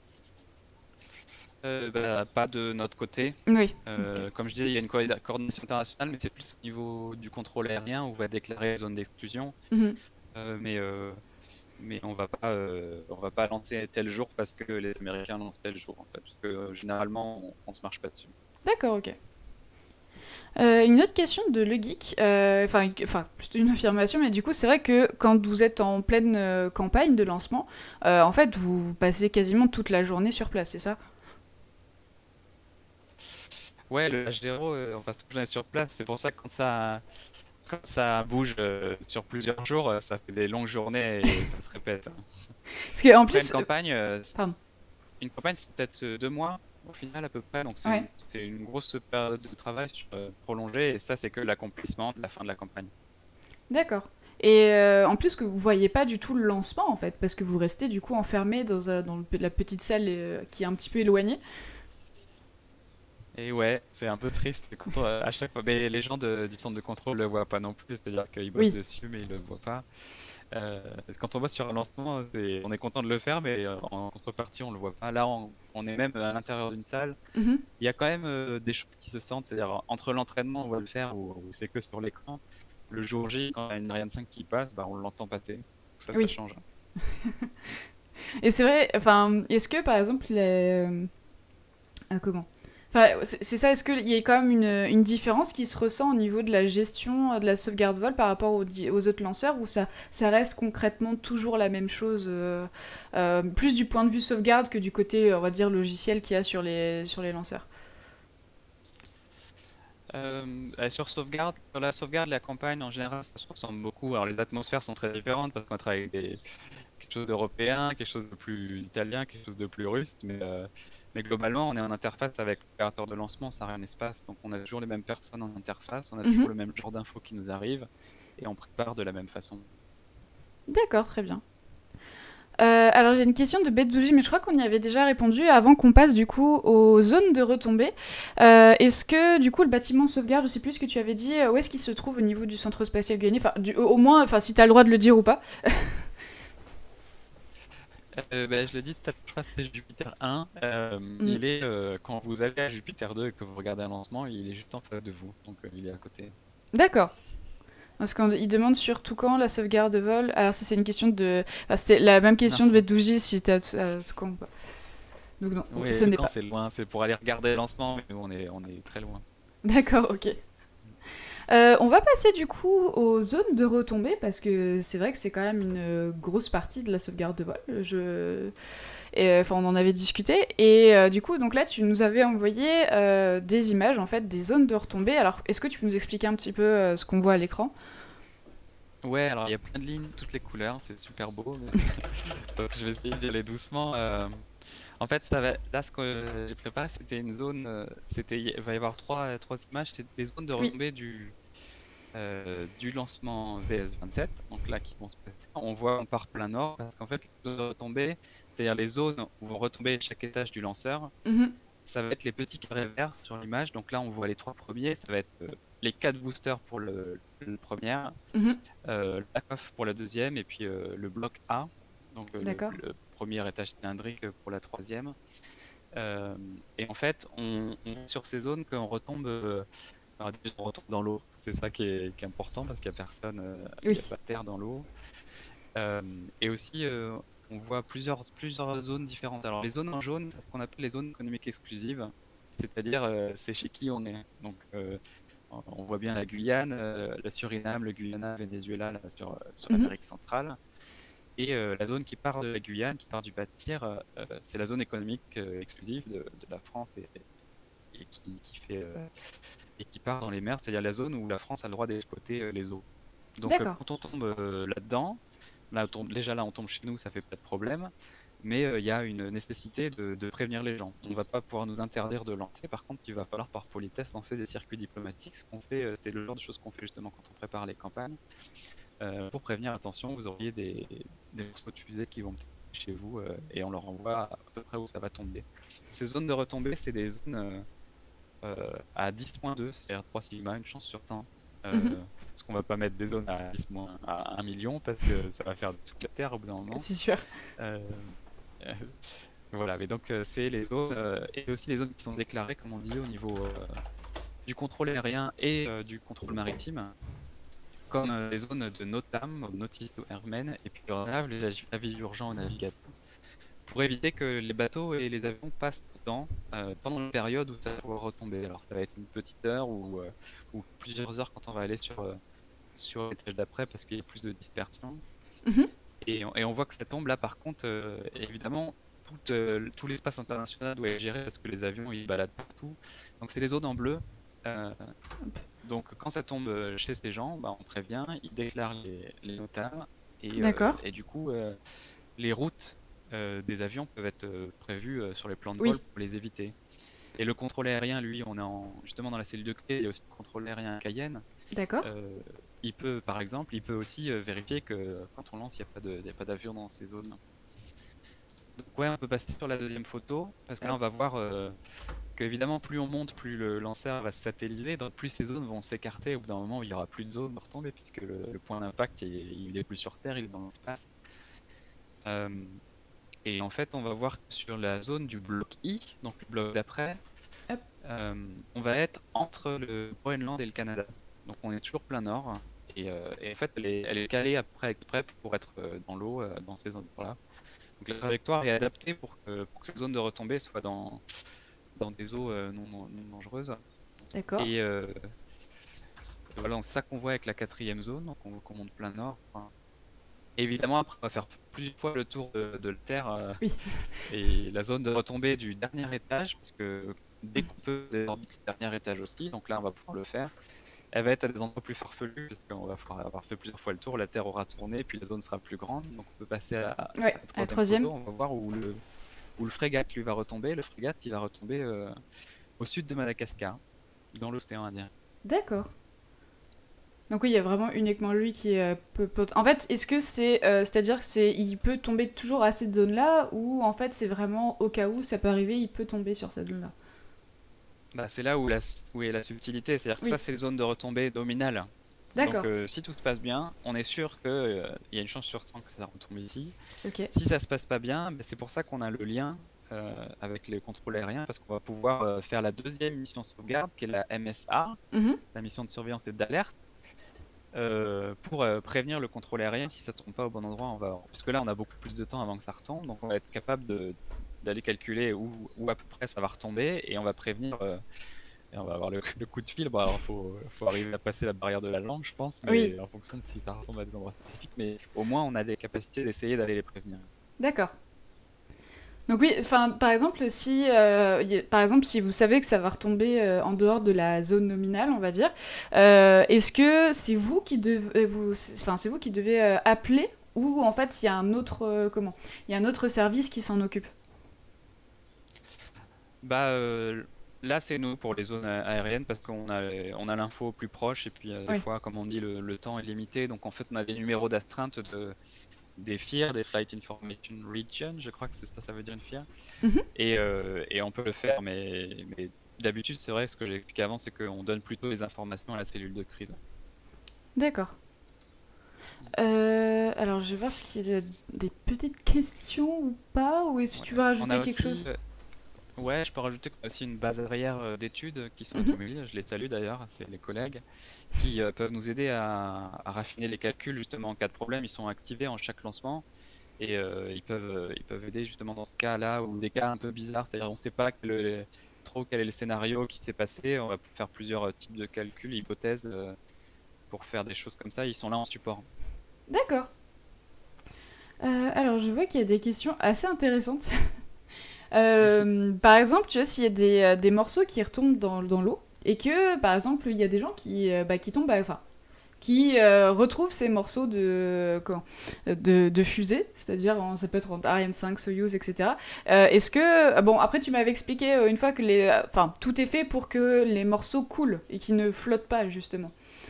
Euh, bah, pas de notre côté. Oui. Euh, comme je disais, il y a une co- coordination internationale, mais c'est plus au niveau du contrôle aérien où on va déclarer les zones d'exclusion. Mhm. Euh, mais euh, mais on va pas euh, on va pas lancer tel jour parce que les Américains lancent tel jour en fait, parce que euh, généralement on, on se marche pas dessus. D'accord, ok. Euh, une autre question de Le Geek, euh, enfin, une- enfin, plutôt une affirmation, mais du coup, c'est vrai que quand vous êtes en pleine euh, campagne de lancement, euh, en fait, vous passez quasiment toute la journée sur place, c'est ça? Ouais, le H zéro, euh, on passe toute la journée sur place. C'est pour ça que quand ça quand ça bouge euh, sur plusieurs jours, euh, ça fait des longues journées et ça se répète. Parce que en Après une plus, euh, campagne, euh, c- pardon. une campagne c'est peut-être euh, deux mois au final à peu près, donc c'est Ouais, une, c'est une grosse période de travail sur, euh, prolongée et ça c'est que l'accomplissement de la fin de la campagne. d'accord. Et euh, en plus que vous voyez pas du tout le lancement en fait, parce que vous restez du coup enfermé dans, un- dans le pe- la petite salle euh, qui est un petit peu éloignée. Et ouais, c'est un peu triste quand on- à chaque fois. Mais les gens de- du centre de contrôle le voient pas non plus, c'est-à-dire qu'ils bossent Oui, dessus, mais ils le voient pas. Euh, parce que quand on bosse sur un lancement, c'est- on est content de le faire, mais euh, en contrepartie, on le voit pas. Là, on, on est même à l'intérieur d'une salle. mhm, Il y a quand même euh, des choses qui se sentent, c'est-à-dire entre l'entraînement, on va le faire, ou, ou c'est que sur l'écran. Le jour J, quand il y a une Ariane cinq qui passe, bah, on l'entend pâter. Ça, ça oui. change. Et c'est vrai, enfin, est-ce que par exemple, les, euh, ah, comment? Enfin, c'est c'est ça, est-ce qu'il y a quand même une, une différence qui se ressent au niveau de la gestion euh, de la sauvegarde vol par rapport aux, di- aux autres lanceurs ou ça, ça reste concrètement toujours la même chose, euh, euh, plus du point de vue sauvegarde que du côté, on va dire, logiciel qu'il y a sur les, sur les lanceurs? Euh, euh, sur sauvegarde, sur la sauvegarde, la campagne en général, ça se ressemble beaucoup. Alors les atmosphères sont très différentes parce qu'on travaille avec des, quelque chose d'européen, quelque chose de plus italien, quelque chose de plus russe, mais, euh, mais globalement, on est en interface avec l'opérateur de lancement, ça n'a rien espace, donc on a toujours les mêmes personnes en interface, on a toujours Mhm. le même genre d'infos qui nous arrivent, et on prépare de la même façon. D'accord, très bien. Euh, alors j'ai une question de Bedouji, mais je crois qu'on y avait déjà répondu avant qu'on passe du coup aux zones de retombées. Euh, est-ce que du coup le bâtiment de sauvegarde, je sais plus ce que tu avais dit, où est-ce qu'il se trouve au niveau du centre spatial guyanais, enfin du, au moins, enfin si tu as le droit de le dire ou pas. Euh, bah, je l'ai dit tout à l'heure, je crois que c'est Jupiter un. Euh, Mm. Il est, euh, quand vous allez à Jupiter deux et que vous regardez un lancement, il est juste en face de vous, donc euh, il est à côté. D'accord. Parce qu'il demande sur Toucan la sauvegarde de vol. Alors ça c'est une question de... Enfin, c'était la même question Non. de Bedouji si t'es à, Tou- à Toucan ou pas. Donc non, Oui, ce n'est Toucan pas. c'est loin, c'est pour aller regarder le lancement, mais nous on est, on est très loin. D'accord, ok. Euh, on va passer du coup aux zones de retombées parce que c'est vrai que c'est quand même une euh, grosse partie de la sauvegarde de vol. Je... Et, euh, enfin, on en avait discuté et euh, du coup, donc là, tu nous avais envoyé euh, des images en fait des zones de retombées. Alors, est-ce que tu peux nous expliquer un petit peu euh, ce qu'on voit à l'écran? Ouais, alors il y a plein de lignes, toutes les couleurs, c'est super beau. mais- Donc je vais essayer d'y aller doucement. euh. En fait, ça va... là, ce que j'ai préparé, c'était une zone. euh, C'était, il va y avoir trois, trois images. C'est des zones de Oui. retombée du, euh, du lancement V S vingt-sept. Donc là, qui vont se passer. On voit, on part plein nord parce qu'en fait, les zones de retombée, c'est-à-dire les zones où vont retomber chaque étage du lanceur, Mhm. ça va être les petits carrés verts sur l'image. Donc là, on voit les trois premiers. Ça va être euh, les quatre boosters pour le, le premier, Mhm. euh, la coiffe pour la deuxième, et puis euh, le bloc A, donc euh, le, D'accord. le premier étage cylindrique pour la troisième. Euh, et en fait, on, on voit sur ces zones qu'on retombe, euh, alors déjà, on retombe dans l'eau. C'est ça qui est, qui est important parce qu'il n'y a personne, euh, il n'y a Oui. pas de terre dans l'eau. Euh, et aussi, euh, on voit plusieurs, plusieurs zones différentes. Alors les zones en jaune, c'est ce qu'on appelle les zones économiques exclusives, c'est-à-dire euh, c'est chez qui on est. Donc euh, on voit bien la Guyane, euh, la Suriname, le Guyana, Venezuela là, sur, sur Mhm. l'Amérique centrale. Et euh, la zone qui part de la Guyane, qui part du bas de tir, euh, c'est la zone économique euh, exclusive de, de la France et, et qui, qui fait, euh, et qui part dans les mers, c'est-à-dire la zone où la France a le droit d'exploiter euh, les eaux. Donc euh, D'accord. quand on tombe euh, là-dedans, là, on tombe- déjà là on tombe chez nous, ça fait pas de problème. Mais euh, il y a une nécessité de, de prévenir les gens. On ne va pas pouvoir nous interdire de lancer. Par contre, il va falloir par politesse lancer des circuits diplomatiques. Ce qu'on fait, euh, c'est le genre de choses qu'on fait justement quand on prépare les campagnes. Euh, pour prévenir, attention, vous auriez des, des morceaux de fusée qui vont chez vous euh, et on leur envoie à peu près où ça va tomber. Ces zones de retombée, c'est des zones euh, euh, à dix moins deux, c'est-à-dire trois sigma, une chance sur cent. Euh, Mhm. Parce qu'on va pas mettre des zones à dix moins à un million parce que ça va faire toute la Terre au bout d'un moment. C'est sûr. Euh, euh, voilà, mais donc euh, c'est les zones euh, et aussi les zones qui sont déclarées, comme on disait, au niveau euh, du contrôle aérien et euh, du contrôle maritime, comme euh, les zones de NOTAM, Notice to Airmen, et puis en nav, les avis avis urgents aux navigateurs, pour éviter que les bateaux et les avions passent dedans euh, pendant la période où ça va pouvoir retomber. Alors ça va être une petite heure ou, euh, ou plusieurs heures quand on va aller sur, euh, sur l'étage d'après parce qu'il y a plus de dispersion. Mhm. Et on, et on voit que ça tombe là par contre, euh, évidemment, tout, euh, tout l'espace international doit être géré parce que les avions ils baladent partout. Donc c'est les zones en bleu. Euh, donc quand ça tombe euh, chez ces gens, bah, on prévient, ils déclarent les, les notables et, euh, D'accord. et du coup euh, les routes euh, des avions peuvent être euh, prévues euh, sur les plans de vol Oui. pour les éviter. Et le contrôle aérien, lui, on est en, justement dans la cellule de clé, il y a aussi le contrôle aérien Cayenne. D'accord. Euh, il peut, par exemple, il peut aussi euh, vérifier que quand on lance, il n'y a pas d'avion dans ces zones. Donc ouais, on peut passer sur la deuxième photo, parce que là on va voir euh, que évidemment plus on monte, plus le lanceur va se satelliser, donc plus ces zones vont s'écarter. Au bout d'un moment, il n'y aura plus de zone pour tomber, puisque le, le point d'impact, il, il est plus sur Terre, il est dans l'espace. Euh, et en fait, on va voir que sur la zone du bloc I, donc le bloc d'après, Hop. euh, on va être entre le Groenland et le Canada. Donc on est toujours plein nord. Et, euh, et en fait, elle est, elle est calée après exprès pour être euh, dans l'eau, euh, dans ces zones-là. Donc la trajectoire est adaptée pour que, pour que cette zone de retombée soit dans, dans des eaux euh, non, non dangereuses. D'accord. Et euh, voilà, c'est ça qu'on voit avec la quatrième zone, donc on, qu'on monte plein nord. Enfin, évidemment, après, on va faire plusieurs fois le tour de, de la Terre euh, Oui. et la zone de retombée du dernier étage, parce que dès qu'on peut désorber le dernier étage aussi, donc là on va pouvoir le faire. Elle va être à des endroits plus farfelus, parce qu'on va avoir fait plusieurs fois le tour, la Terre aura tourné, puis la zone sera plus grande, donc on peut passer à, à Ouais, la à la troisième troisième. photo, on va voir où le, où le frégate lui va retomber. Le frégate qui va retomber euh, au sud de Madagascar, dans l'océan Indien. D'accord. Donc oui, il y a vraiment uniquement lui qui euh, peut, peut- En fait, est-ce que c'est, euh, c'est-à-dire que c'est, il peut tomber toujours à cette zone-là, ou en fait c'est vraiment au cas où ça peut arriver, il peut tomber sur cette zone-là. Bah, c'est là où, la, où est la subtilité, c'est-à-dire que ça, Oui, c'est zone de retombée nominale. Donc, d'accord. euh, si tout se passe bien, on est sûr qu'il y a une chance sur cent que ça retombe ici. Ok. Si ça se passe pas bien, bah, c'est pour ça qu'on a le lien euh, avec les contrôles aériens, parce qu'on va pouvoir euh, faire la deuxième mission sauvegarde, qui est la M S A, Mhm. la mission de surveillance et d'alerte, euh, pour euh, prévenir le contrôle aérien si ça tombe pas au bon endroit. On va... Parce que là, on a beaucoup plus de temps avant que ça retombe, donc on va être capable de d'aller calculer où, où à peu près ça va retomber, et on va prévenir. Euh, et on va avoir le, le coup de fil. Bon, alors faut, faut arriver à passer la barrière de la langue, je pense, Oui, mais en fonction de si ça retombe à des endroits spécifiques. Mais au moins, on a des capacités d'essayer d'aller les prévenir. d'accord. Donc oui, enfin, par exemple, si, euh, y a- par exemple, si vous savez que ça va retomber euh, en dehors de la zone nominale, on va dire, euh, est-ce que c'est vous qui devez, vous, enfin, c'est vous qui devez euh, appeler ou en fait il y a un autre, euh, comment, il y a un autre service qui s'en occupe? Bah, euh, là, c'est nous pour les zones a- aériennes parce qu'on a, on a l'info au plus proche et puis euh, des Oui. fois, comme on dit, le, le temps est limité. Donc en fait, on a des numéros d'astreinte de, des F I R, des Flight Information Region, je crois que c'est ça, ça veut dire une F I R. Mhm. Et, euh, et on peut le faire, mais, mais d'habitude, c'est vrai, ce que j'ai expliqué avant, c'est qu'on donne plutôt les informations à la cellule de crise. D'accord. Euh, alors je vais voir ce qu'il y a des petites questions ou pas, ou est-ce que Ouais. tu veux On rajouter a quelque aussi, chose? euh, ouais, je peux rajouter qu'on a aussi une base arrière euh, d'études qui sont à Mhm. Tourmeli, je les salue d'ailleurs, c'est les collègues, qui euh, peuvent nous aider à, à raffiner les calculs justement en cas de problème. Ils sont activés en chaque lancement et euh, ils peuvent, euh, ils peuvent aider justement dans ce cas-là ou des cas un peu bizarres, c'est-à-dire on ne sait pas quel est- trop quel est le scénario qui s'est passé, on va faire plusieurs euh, types de calculs, hypothèses euh, pour faire des choses comme ça, ils sont là en support. D'accord. Euh, alors je vois qu'il y a des questions assez intéressantes. Euh, par exemple, tu vois, s'il y a des, euh, des morceaux qui retombent dans, dans l'eau, et que, par exemple, il y a des gens qui, euh, bah, qui tombent, à- enfin, qui euh, retrouvent ces morceaux de, comment, de, de fusée, c'est-à-dire, en- ça peut être en Ariane cinq, Soyuz, et cetera. Euh, est-ce que, bon, après, tu m'avais expliqué euh, une fois que les, euh, enfin, tout est fait pour que les morceaux coulent et qu'ils ne flottent pas, justement.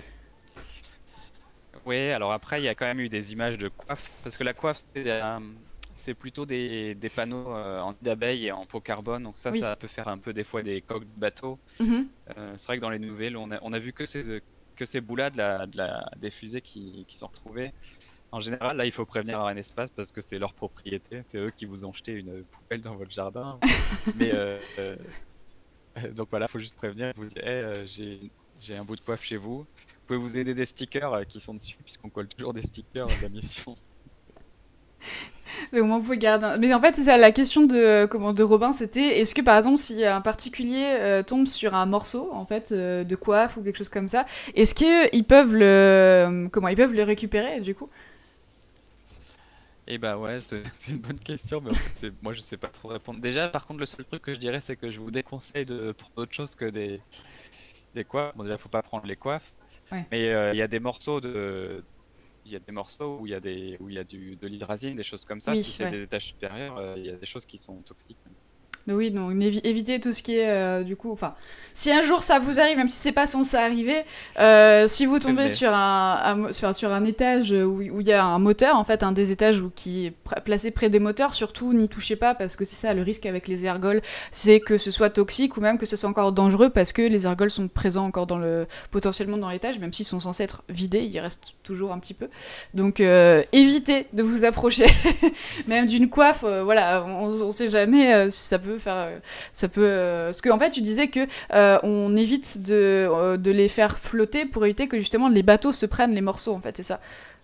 Oui, alors après, il y a quand même eu des images de coiffe, parce que la coiffe, c'est euh, c'est plutôt des, des panneaux euh, en nid d'abeille et en peau carbone, donc ça, Oui. ça peut faire un peu des fois des coques de bateau. Mhm. Euh, c'est vrai que dans les nouvelles, on a, on a vu que ces, euh, que ces bouts-là de la, de la, des fusées qui, qui sont retrouvées. En général, là, il faut prévenir Ariane Espace parce que c'est leur propriété, c'est eux qui vous ont jeté une poubelle dans votre jardin. Mais euh, euh, donc voilà, il faut juste prévenir, vous dire, hey, euh, j'ai, j'ai un bout de coiffe chez vous. Vous pouvez vous aider des stickers euh, qui sont dessus, puisqu'on colle toujours des stickers à la mission. Mais au moins vous pouvez garder un- Mais en fait, c'est ça, la question de, euh, comment, de Robin, c'était est-ce que par exemple, si un particulier euh, tombe sur un morceau en fait euh, de coiffe ou quelque chose comme ça, est-ce qu'ils peuvent le, euh, comment, ils peuvent le récupérer du coup? Et bah ouais, c'est c'est une bonne question, mais en fait, c'est- moi je sais pas trop répondre. Déjà, par contre, le seul truc que je dirais, c'est que je vous déconseille de prendre autre chose que des, des coiffes. Bon, déjà, faut pas prendre les coiffes, Ouais. mais euh, il y a des morceaux de, il y a des morceaux où il y a des, où il y a du, de l'hydrazine, des choses comme ça. Si Oui, c'est ouais. des étages supérieurs, euh, il y a des choses qui sont toxiques. Mais oui, donc évi- évitez tout ce qui est euh, du coup. Enfin, si un jour ça vous arrive, même si c'est pas censé arriver, euh, si vous tombez Prévenez. sur un, un mo- sur, sur un étage où où il y a un moteur, en fait, un des étages où, qui est pr- placé près des moteurs, surtout n'y touchez pas parce que c'est ça le risque avec les ergols, c'est que ce soit toxique ou même que ce soit encore dangereux parce que les ergols sont présents encore dans le potentiellement dans l'étage, même s'ils sont censés être vidés, il reste toujours un petit peu. Donc euh, évitez de vous approcher, même d'une coiffe. Euh, voilà, on, on sait jamais euh, si ça peut faire, euh, ça peut. Euh, parce qu'en fait, tu disais que euh, on évite de, euh, de les faire flotter pour éviter que justement les bateaux se prennent les morceaux. En fait, c'est ça.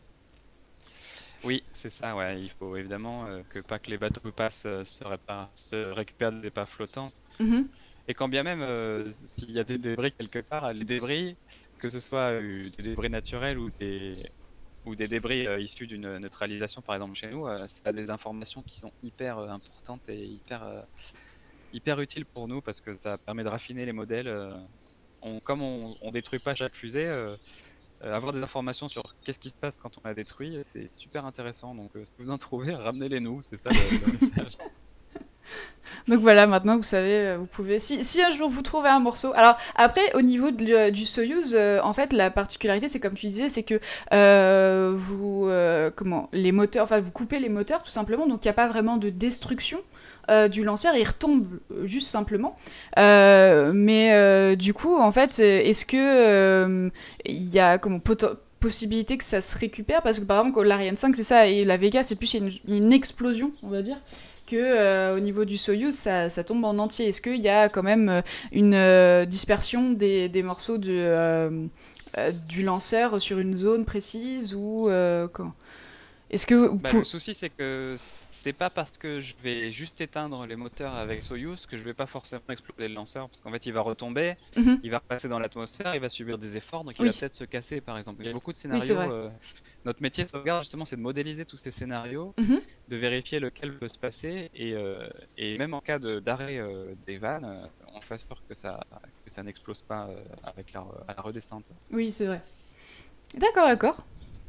Oui, c'est ça, ouais. Il faut évidemment euh, que pas que les bateaux passent euh, se, répa- se récupèrent des épaves flottants. Mhm. Et quand bien même, euh, s'il y a des débris quelque part, les débris, que ce soit euh, des débris naturels ou des, ou des débris euh, issus d'une neutralisation, par exemple chez nous, euh, c'est des informations qui sont hyper euh, importantes et hyper, euh, hyper utiles pour nous parce que ça permet de raffiner les modèles. euh. On, comme on, on détruit pas chaque fusée, euh, euh, avoir des informations sur qu'est-ce qui se passe quand on la détruit, c'est super intéressant. Donc, euh, si vous en trouvez, ramenez-les nous, c'est ça le, le message. Donc voilà, maintenant vous savez, vous pouvez. Si, si un jour vous trouvez un morceau. Alors après, au niveau de, du Soyuz, euh, en fait, la particularité, c'est comme tu disais, c'est que euh, vous, euh, comment, les moteurs, enfin, vous coupez les moteurs tout simplement, donc il n'y a pas vraiment de destruction. Euh, du lanceur, il retombe juste simplement. Euh, mais euh, du coup, en fait, est-ce que euh, il y a comment poto- possibilité que ça se récupère? Parce que par exemple, l'Ariane cinq, c'est ça, et la Vega, c'est plus une, une explosion, on va dire, que euh, au niveau du Soyuz, ça, ça tombe en entier. Est-ce qu'il y a quand même euh, une euh, dispersion des, des morceaux de, euh, euh, du lanceur sur une zone précise ou euh, comment est-ce que vous Bah, pou- le souci, c'est que c'est pas parce que je vais juste éteindre les moteurs avec Soyuz que je vais pas forcément exploser le lanceur, parce qu'en fait, il va retomber, Mhm. il va repasser dans l'atmosphère, il va subir des efforts, donc il va Oui, peut-être se casser, par exemple. Il y a beaucoup de oui, c'est scénarios. vrai. euh, Notre métier de sauvegarde, justement, c'est de modéliser tous ces scénarios, Mhm. de vérifier lequel peut se passer, et, euh, et même en cas de- d'arrêt euh, des vannes, euh, on fait sûr que ça, que ça n'explose pas euh, avec la, re- à la redescente. Oui, c'est vrai. D'accord, d'accord.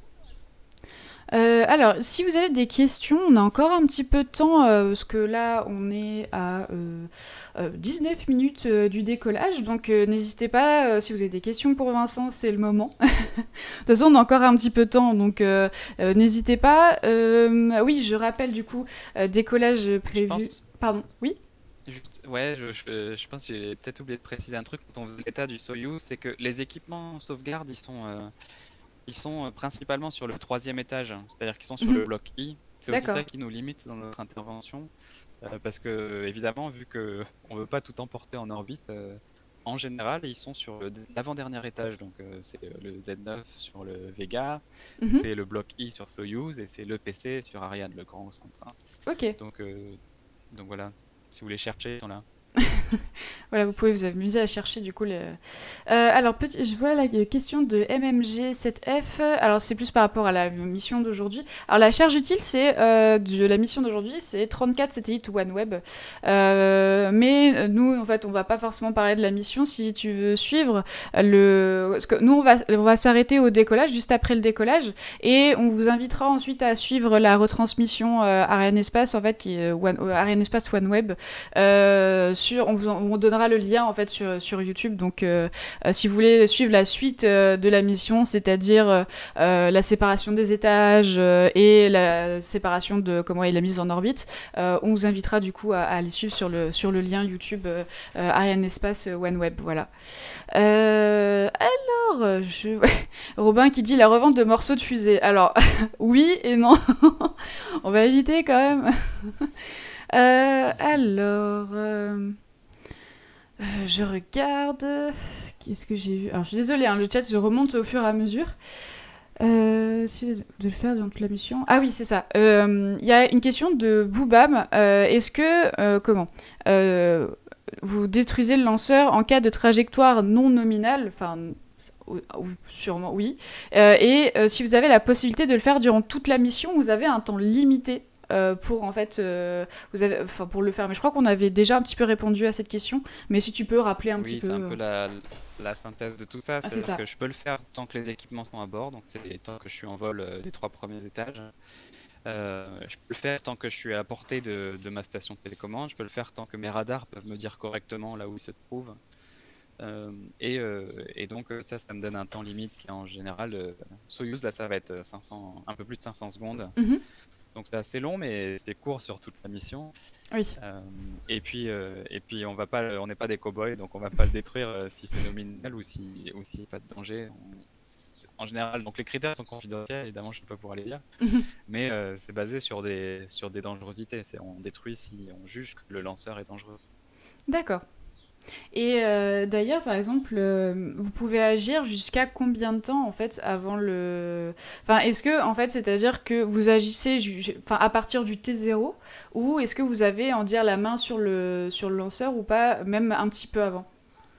Euh, alors, si vous avez des questions, on a encore un petit peu de temps, euh, parce que là, on est à euh, euh, dix-neuf minutes euh, du décollage, donc euh, n'hésitez pas, euh, si vous avez des questions pour Vincent, c'est le moment. De toute façon, on a encore un petit peu de temps, donc euh, euh, n'hésitez pas. Euh, oui, je rappelle du coup, euh, décollage Je prévu... pense, Pardon, oui. juste, ouais, je, je, je pense que j'ai peut-être oublié de préciser un truc quand on faisait l'état du Soyuz, c'est que les équipements sauvegarde, ils sont, euh, ils sont euh, principalement sur le troisième étage, hein. C'est-à-dire qu'ils sont sur Mhm. le bloc I. C'est aussi D'accord. ça qui nous limite dans notre intervention, euh, parce que évidemment, vu que on veut pas tout emporter en orbite, euh, en général, ils sont sur le- l'avant-dernier étage. Donc euh, c'est euh, le Z neuf sur le Vega, Mhm. c'est le bloc I sur Soyuz et c'est le P C sur Ariane, le grand au centre, hein. Ok. Donc, euh, donc voilà, si vous les cherchez, ils sont là. Voilà, vous pouvez vous amuser à chercher du coup les... Euh, alors, petit, je vois la question de M M G sept F. Alors, c'est plus par rapport à la mission d'aujourd'hui. Alors, la charge utile, c'est euh, de la mission d'aujourd'hui, c'est trente-quatre satellites OneWeb. Euh, mais nous, en fait, on va pas forcément parler de la mission. Si tu veux suivre le... Parce que nous, on va, on va s'arrêter au décollage, juste après le décollage. Et on vous invitera ensuite à suivre la retransmission euh, Ariane Espace, en fait, qui est One, euh, Ariane Espace OneWeb. Euh, sur, on vous en- on donnera le lien en fait sur, sur YouTube. Donc, euh, euh, si vous voulez suivre la suite euh, de la mission, c'est-à-dire euh, euh, la séparation des étages euh, et la séparation de comment est la mise en orbite, euh, on vous invitera du coup à, à les suivre sur le sur le lien YouTube euh, euh, Ariane Espace euh, OneWeb. Voilà. Euh, alors, je... Robin qui dit la revente de morceaux de fusée. Alors, oui et non. On va éviter quand même. Euh, alors, euh, euh, je regarde. Qu'est-ce que j'ai vu? Alors, je suis désolée, hein, le chat, je remonte au fur et à mesure. Euh, si, de le faire durant toute la mission. Ah oui, c'est ça. Il euh, y a une question de Boubam. Euh, Est-ce que, euh, comment euh, vous détruisez le lanceur en cas de trajectoire non nominale? Enfin, sûrement oui. Euh, et euh, si vous avez la possibilité de le faire durant toute la mission, vous avez un temps limité euh, pour en fait euh, vous avez enfin pour le faire, mais je crois qu'on avait déjà un petit peu répondu à cette question, mais si tu peux rappeler un petit Oui, peu c'est un euh... peu la, la synthèse de tout ça. ah c'est C'est-à-dire ça. que je peux le faire tant que les équipements sont à bord, donc c'est tant que je suis en vol euh, des trois premiers étages. Euh, je peux le faire tant que je suis à portée de, de ma station de télécommande. Je peux le faire tant que mes radars peuvent me dire correctement là où ils se trouvent. Euh, et, euh, et donc euh, ça, ça me donne un temps limite qui est en général euh, Soyuz, là ça va être cinq cents, un peu plus de cinq cents secondes. Mm-hmm. Donc c'est assez long, mais c'est court sur toute la mission. Oui. Euh, et puis, euh, et puis on va pas, on n'est pas des cow-boys, donc on va pas le détruire euh, si c'est nominal ou si, ou s'il n'y a pas de danger. On- en général, donc les critères sont confidentiels, évidemment, je ne peux pas pouvoir les dire, Mm-hmm. mais euh, c'est basé sur des, sur des dangerosités. C'est, on détruit si on juge que le lanceur est dangereux. D'accord. Et euh, d'ailleurs, par exemple, euh, vous pouvez agir jusqu'à combien de temps en fait avant le. Enfin, est-ce que en fait, c'est-à-dire que vous agissez, ju- ju- enfin, à partir du T zéro, ou est-ce que vous avez en dire la main sur le sur le lanceur ou pas, même un petit peu avant?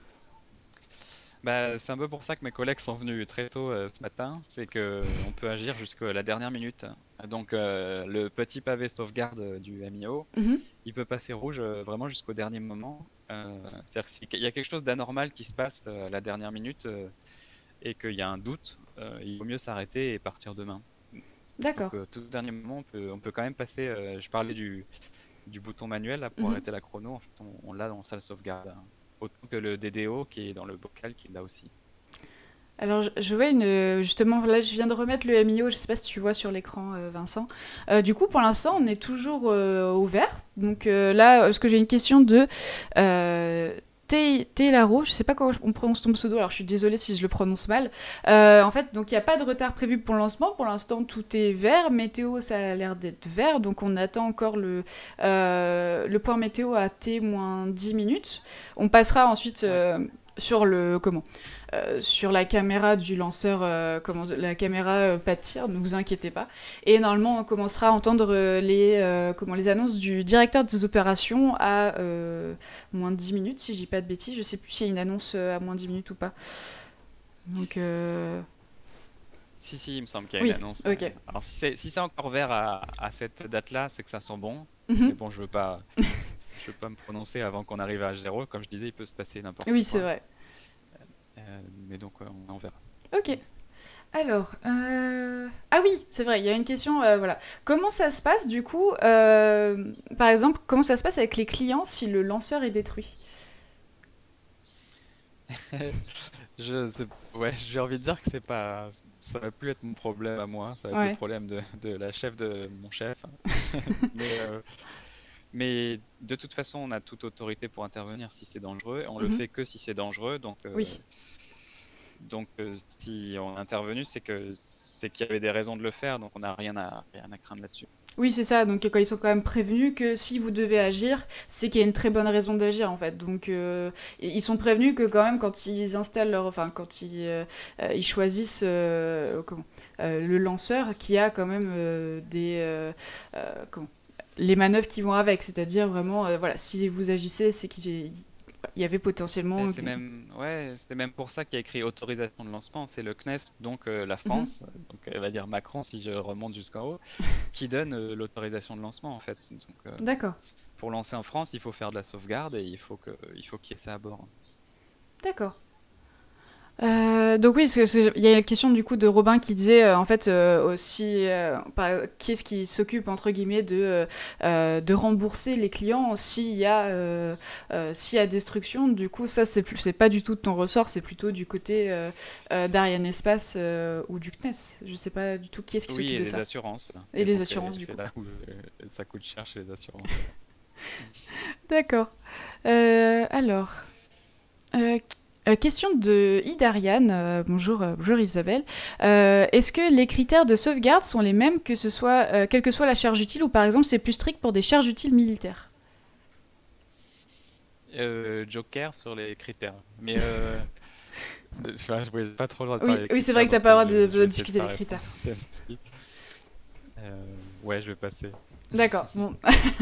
Bah, c'est un peu pour ça que mes collègues sont venus très tôt euh, ce matin, c'est que on peut agir jusqu'à la dernière minute. Donc euh, le petit pavé sauvegarde du M I O, Mhm. il peut passer rouge euh, vraiment jusqu'au dernier moment. Euh, c'est-à-dire qu'il y a quelque chose d'anormal qui se passe euh, à la dernière minute euh, et qu'il y a un doute, euh, il vaut mieux s'arrêter et partir demain. D'accord. Donc euh, tout dernier moment, on peut, on peut quand même passer. Euh, je parlais du, du bouton manuel là, pour Mhm. arrêter la chrono, en fait, on, on l'a dans salle sauvegarde. Hein. Autant que le D D O qui est dans le bocal qui l'a aussi. Alors, je, je vois une. Justement, là, je viens de remettre le M I O, je sais pas si tu vois sur l'écran, euh, Vincent. Euh, du coup, pour l'instant, on est toujours euh, au vert. Donc euh, là, est-ce que j'ai une question de. Euh, T- Telaro, je sais pas comment on prononce ton pseudo, alors je suis désolée si je le prononce mal. Euh, en fait, donc il n'y a pas de retard prévu pour le lancement. Pour l'instant, tout est vert. Météo, ça a l'air d'être vert. Donc on attend encore le, euh, le point météo à T moins dix minutes. On passera ensuite Ouais. euh, sur le. Comment euh, sur la caméra du lanceur, euh, comment, la caméra euh, pas de tir, ne vous inquiétez pas. Et normalement, on commencera à entendre euh, les, euh, comment, les annonces du directeur des opérations à euh, moins de dix minutes, si je dis pas de bêtises. Je sais plus s'il y a une annonce euh, à moins de dix minutes ou pas. Donc, euh... Si, si, il me semble qu'il y a oui, une annonce. ok. euh. Alors, si c'est si c'est encore vert à, à cette date-là, c'est que ça sent bon. Mhm. Mais bon, je veux pas, je veux pas me prononcer avant qu'on arrive à H zéro. Comme je disais, il peut se passer n'importe Oui, quoi. c'est vrai. Euh, mais donc, euh, on, on verra. Ok. Alors, euh... ah oui, c'est vrai, il y a une question, euh, voilà. Comment ça se passe, du coup, euh, par exemple, comment ça se passe avec les clients si le lanceur est détruit? Je, c'est- ouais, j'ai envie de dire que c'est pas, ça va plus être mon problème à moi, ça va être le Ouais. problème de, de la chef de mon chef. Mais, euh, mais de toute façon, on a toute autorité pour intervenir si c'est dangereux. On le Mhm. fait que si c'est dangereux. Donc, euh, Oui. donc euh, si on a intervenu, c'est que c'est qu'il y avait des raisons de le faire. Donc, on n'a rien à, rien à craindre là-dessus. Oui, c'est ça. Donc, quand ils sont quand même prévenus que si vous devez agir, c'est qu'il y a une très bonne raison d'agir, en fait. Donc, euh, ils sont prévenus que quand même, quand ils installent leur, enfin, quand ils, euh, euh, ils choisissent, euh, comment, euh, le lanceur, qu'il y a quand même euh, des, euh, euh, comment, les manœuvres qui vont avec. C'est-à-dire vraiment, euh, voilà, si vous agissez, c'est qu'il y il y avait potentiellement. Et c'est même, ouais, c'est même pour ça qu'il y a écrit autorisation de lancement. C'est le C N E S, donc euh, la Mhm. France, donc elle va dire Macron si je remonte jusqu'en haut, qui donne euh, l'autorisation de lancement en fait. Donc, euh, D'accord. pour lancer en France, il faut faire de la sauvegarde et il faut que, il faut qu'il y ait ça à bord. D'accord. Euh, donc oui, parce que c'est- il y a la question du coup de Robin qui disait euh, en fait euh, aussi euh, par- qui est-ce qui s'occupe entre guillemets de, euh, euh, de rembourser les clients s'il y a euh, euh, s'il y a destruction. Du coup ça c'est plus c'est pas du tout de ton ressort, c'est plutôt du côté euh, euh, d'Ariane Espace euh, ou du C N E S. Je sais pas du tout qui est-ce qui Oui, s'occupe et de les ça. assurances. Et Et les donc, assurances euh, du c'est coup. là où euh, ça coûte cher chez les assurances. D'accord. Euh, alors. Euh, euh, question de Idariane. Euh, bonjour, euh, bonjour Isabelle. Euh, est-ce que les critères de sauvegarde sont les mêmes que ce soit, euh, quelle que soit la charge utile ou par exemple c'est plus strict pour des charges utiles militaires? Euh, Joker sur les critères. Mais euh, de- enfin, je n'ai pas trop le droit de Oui, parler des oui c'est vrai critères, que t'as donc pas euh, le droit de, je, je de vais essayer de discuter pas des répondre critères. à celle-ci. Euh, ouais, je vais passer. D'accord. Bon.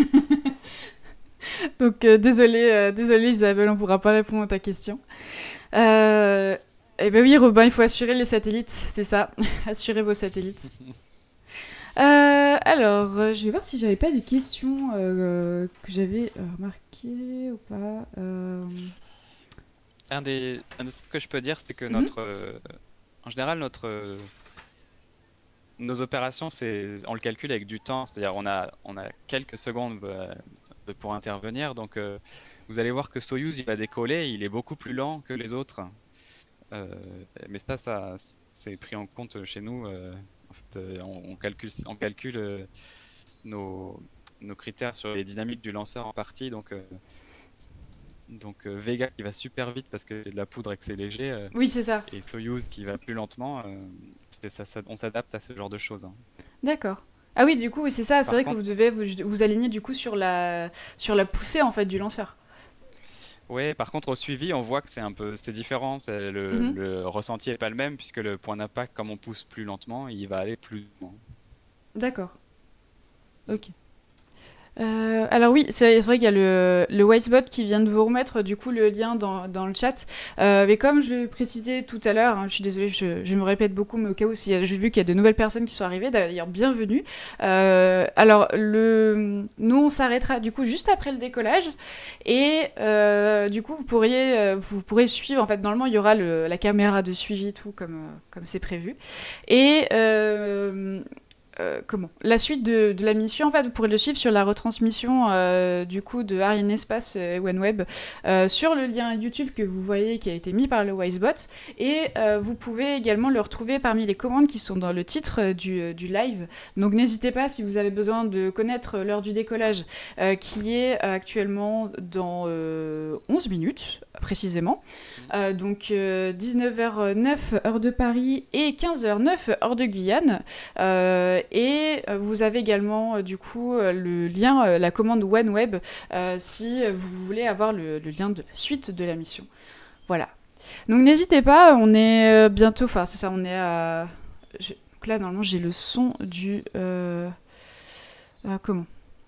Donc euh, désolé, euh, désolé Isabelle, on pourra pas répondre à ta question. Euh, eh ben oui, Robin, il faut assurer les satellites, c'est ça. Assurez vos satellites. Euh, alors, euh, je vais voir si j'avais pas des questions euh, que j'avais euh, remarquées ou pas. Euh, Un des, un des trucs que je peux dire, c'est que mhm, notre, euh, en général, notre, euh, nos opérations, c'est, on le calcule avec du temps, c'est-à-dire on a, on a quelques secondes euh, pour intervenir. Donc, euh, vous allez voir que Soyuz, il va décoller, il est beaucoup plus lent que les autres. Euh, mais ça, ça, c'est pris en compte chez nous. euh, en fait, euh, on, on calcule, on calcule euh, nos, nos critères sur les dynamiques du lanceur en partie. Donc, euh, donc euh, Vega qui va super vite parce que c'est de la poudre et que c'est léger, euh, Oui, c'est ça. et Soyuz qui va plus lentement. euh, c'est ça, ça- on s'adapte à ce genre de choses. Hein. D'accord. Ah oui, du coup, oui, c'est ça. C'est Par vrai que contre, vous devez vous, vous aligner du coup sur la, sur la poussée en fait du lanceur. ouais, par contre au suivi, on voit que c'est un peu, c'est différent. c'est Le, Mhm. le ressenti est pas le même puisque le point d'impact, comme on pousse plus lentement, il va aller plus lentement. D'accord. Ok. Euh, alors oui, c'est vrai qu'il y a le, le Wisebot qui vient de vous remettre du coup le lien dans, dans le chat. Euh, mais comme je le précisais tout à l'heure, hein, je suis désolée, je, je me répète beaucoup, mais au cas où si j'ai vu qu'il y a de nouvelles personnes qui sont arrivées, d'ailleurs bienvenue. Euh, alors le, nous on s'arrêtera du coup juste après le décollage et euh, du coup vous pourriez, euh, vous pourrez suivre. En fait, normalement il y aura le, la caméra de suivi tout comme euh, comme c'est prévu et euh, euh, comment la suite de, de la mission, en fait, vous pourrez le suivre sur la retransmission euh, du coup de Ariane Espace et OneWeb euh, sur le lien YouTube que vous voyez qui a été mis par le Wisebot. Et euh, vous pouvez également le retrouver parmi les commandes qui sont dans le titre du, du live. Donc n'hésitez pas, si vous avez besoin de connaître l'heure du décollage, euh, qui est actuellement dans euh, onze minutes précisément. Euh, donc euh, dix-neuf heures neuf heure de Paris et quinze heures neuf heure de Guyane. Euh, et vous avez également euh, du coup le lien, euh, la commande OneWeb, euh, si vous voulez avoir le, le lien de la suite de la mission. Voilà. Donc n'hésitez pas, on est euh, bientôt, enfin c'est ça, on est à... Je... Donc là normalement j'ai le son du... Euh... Euh, comment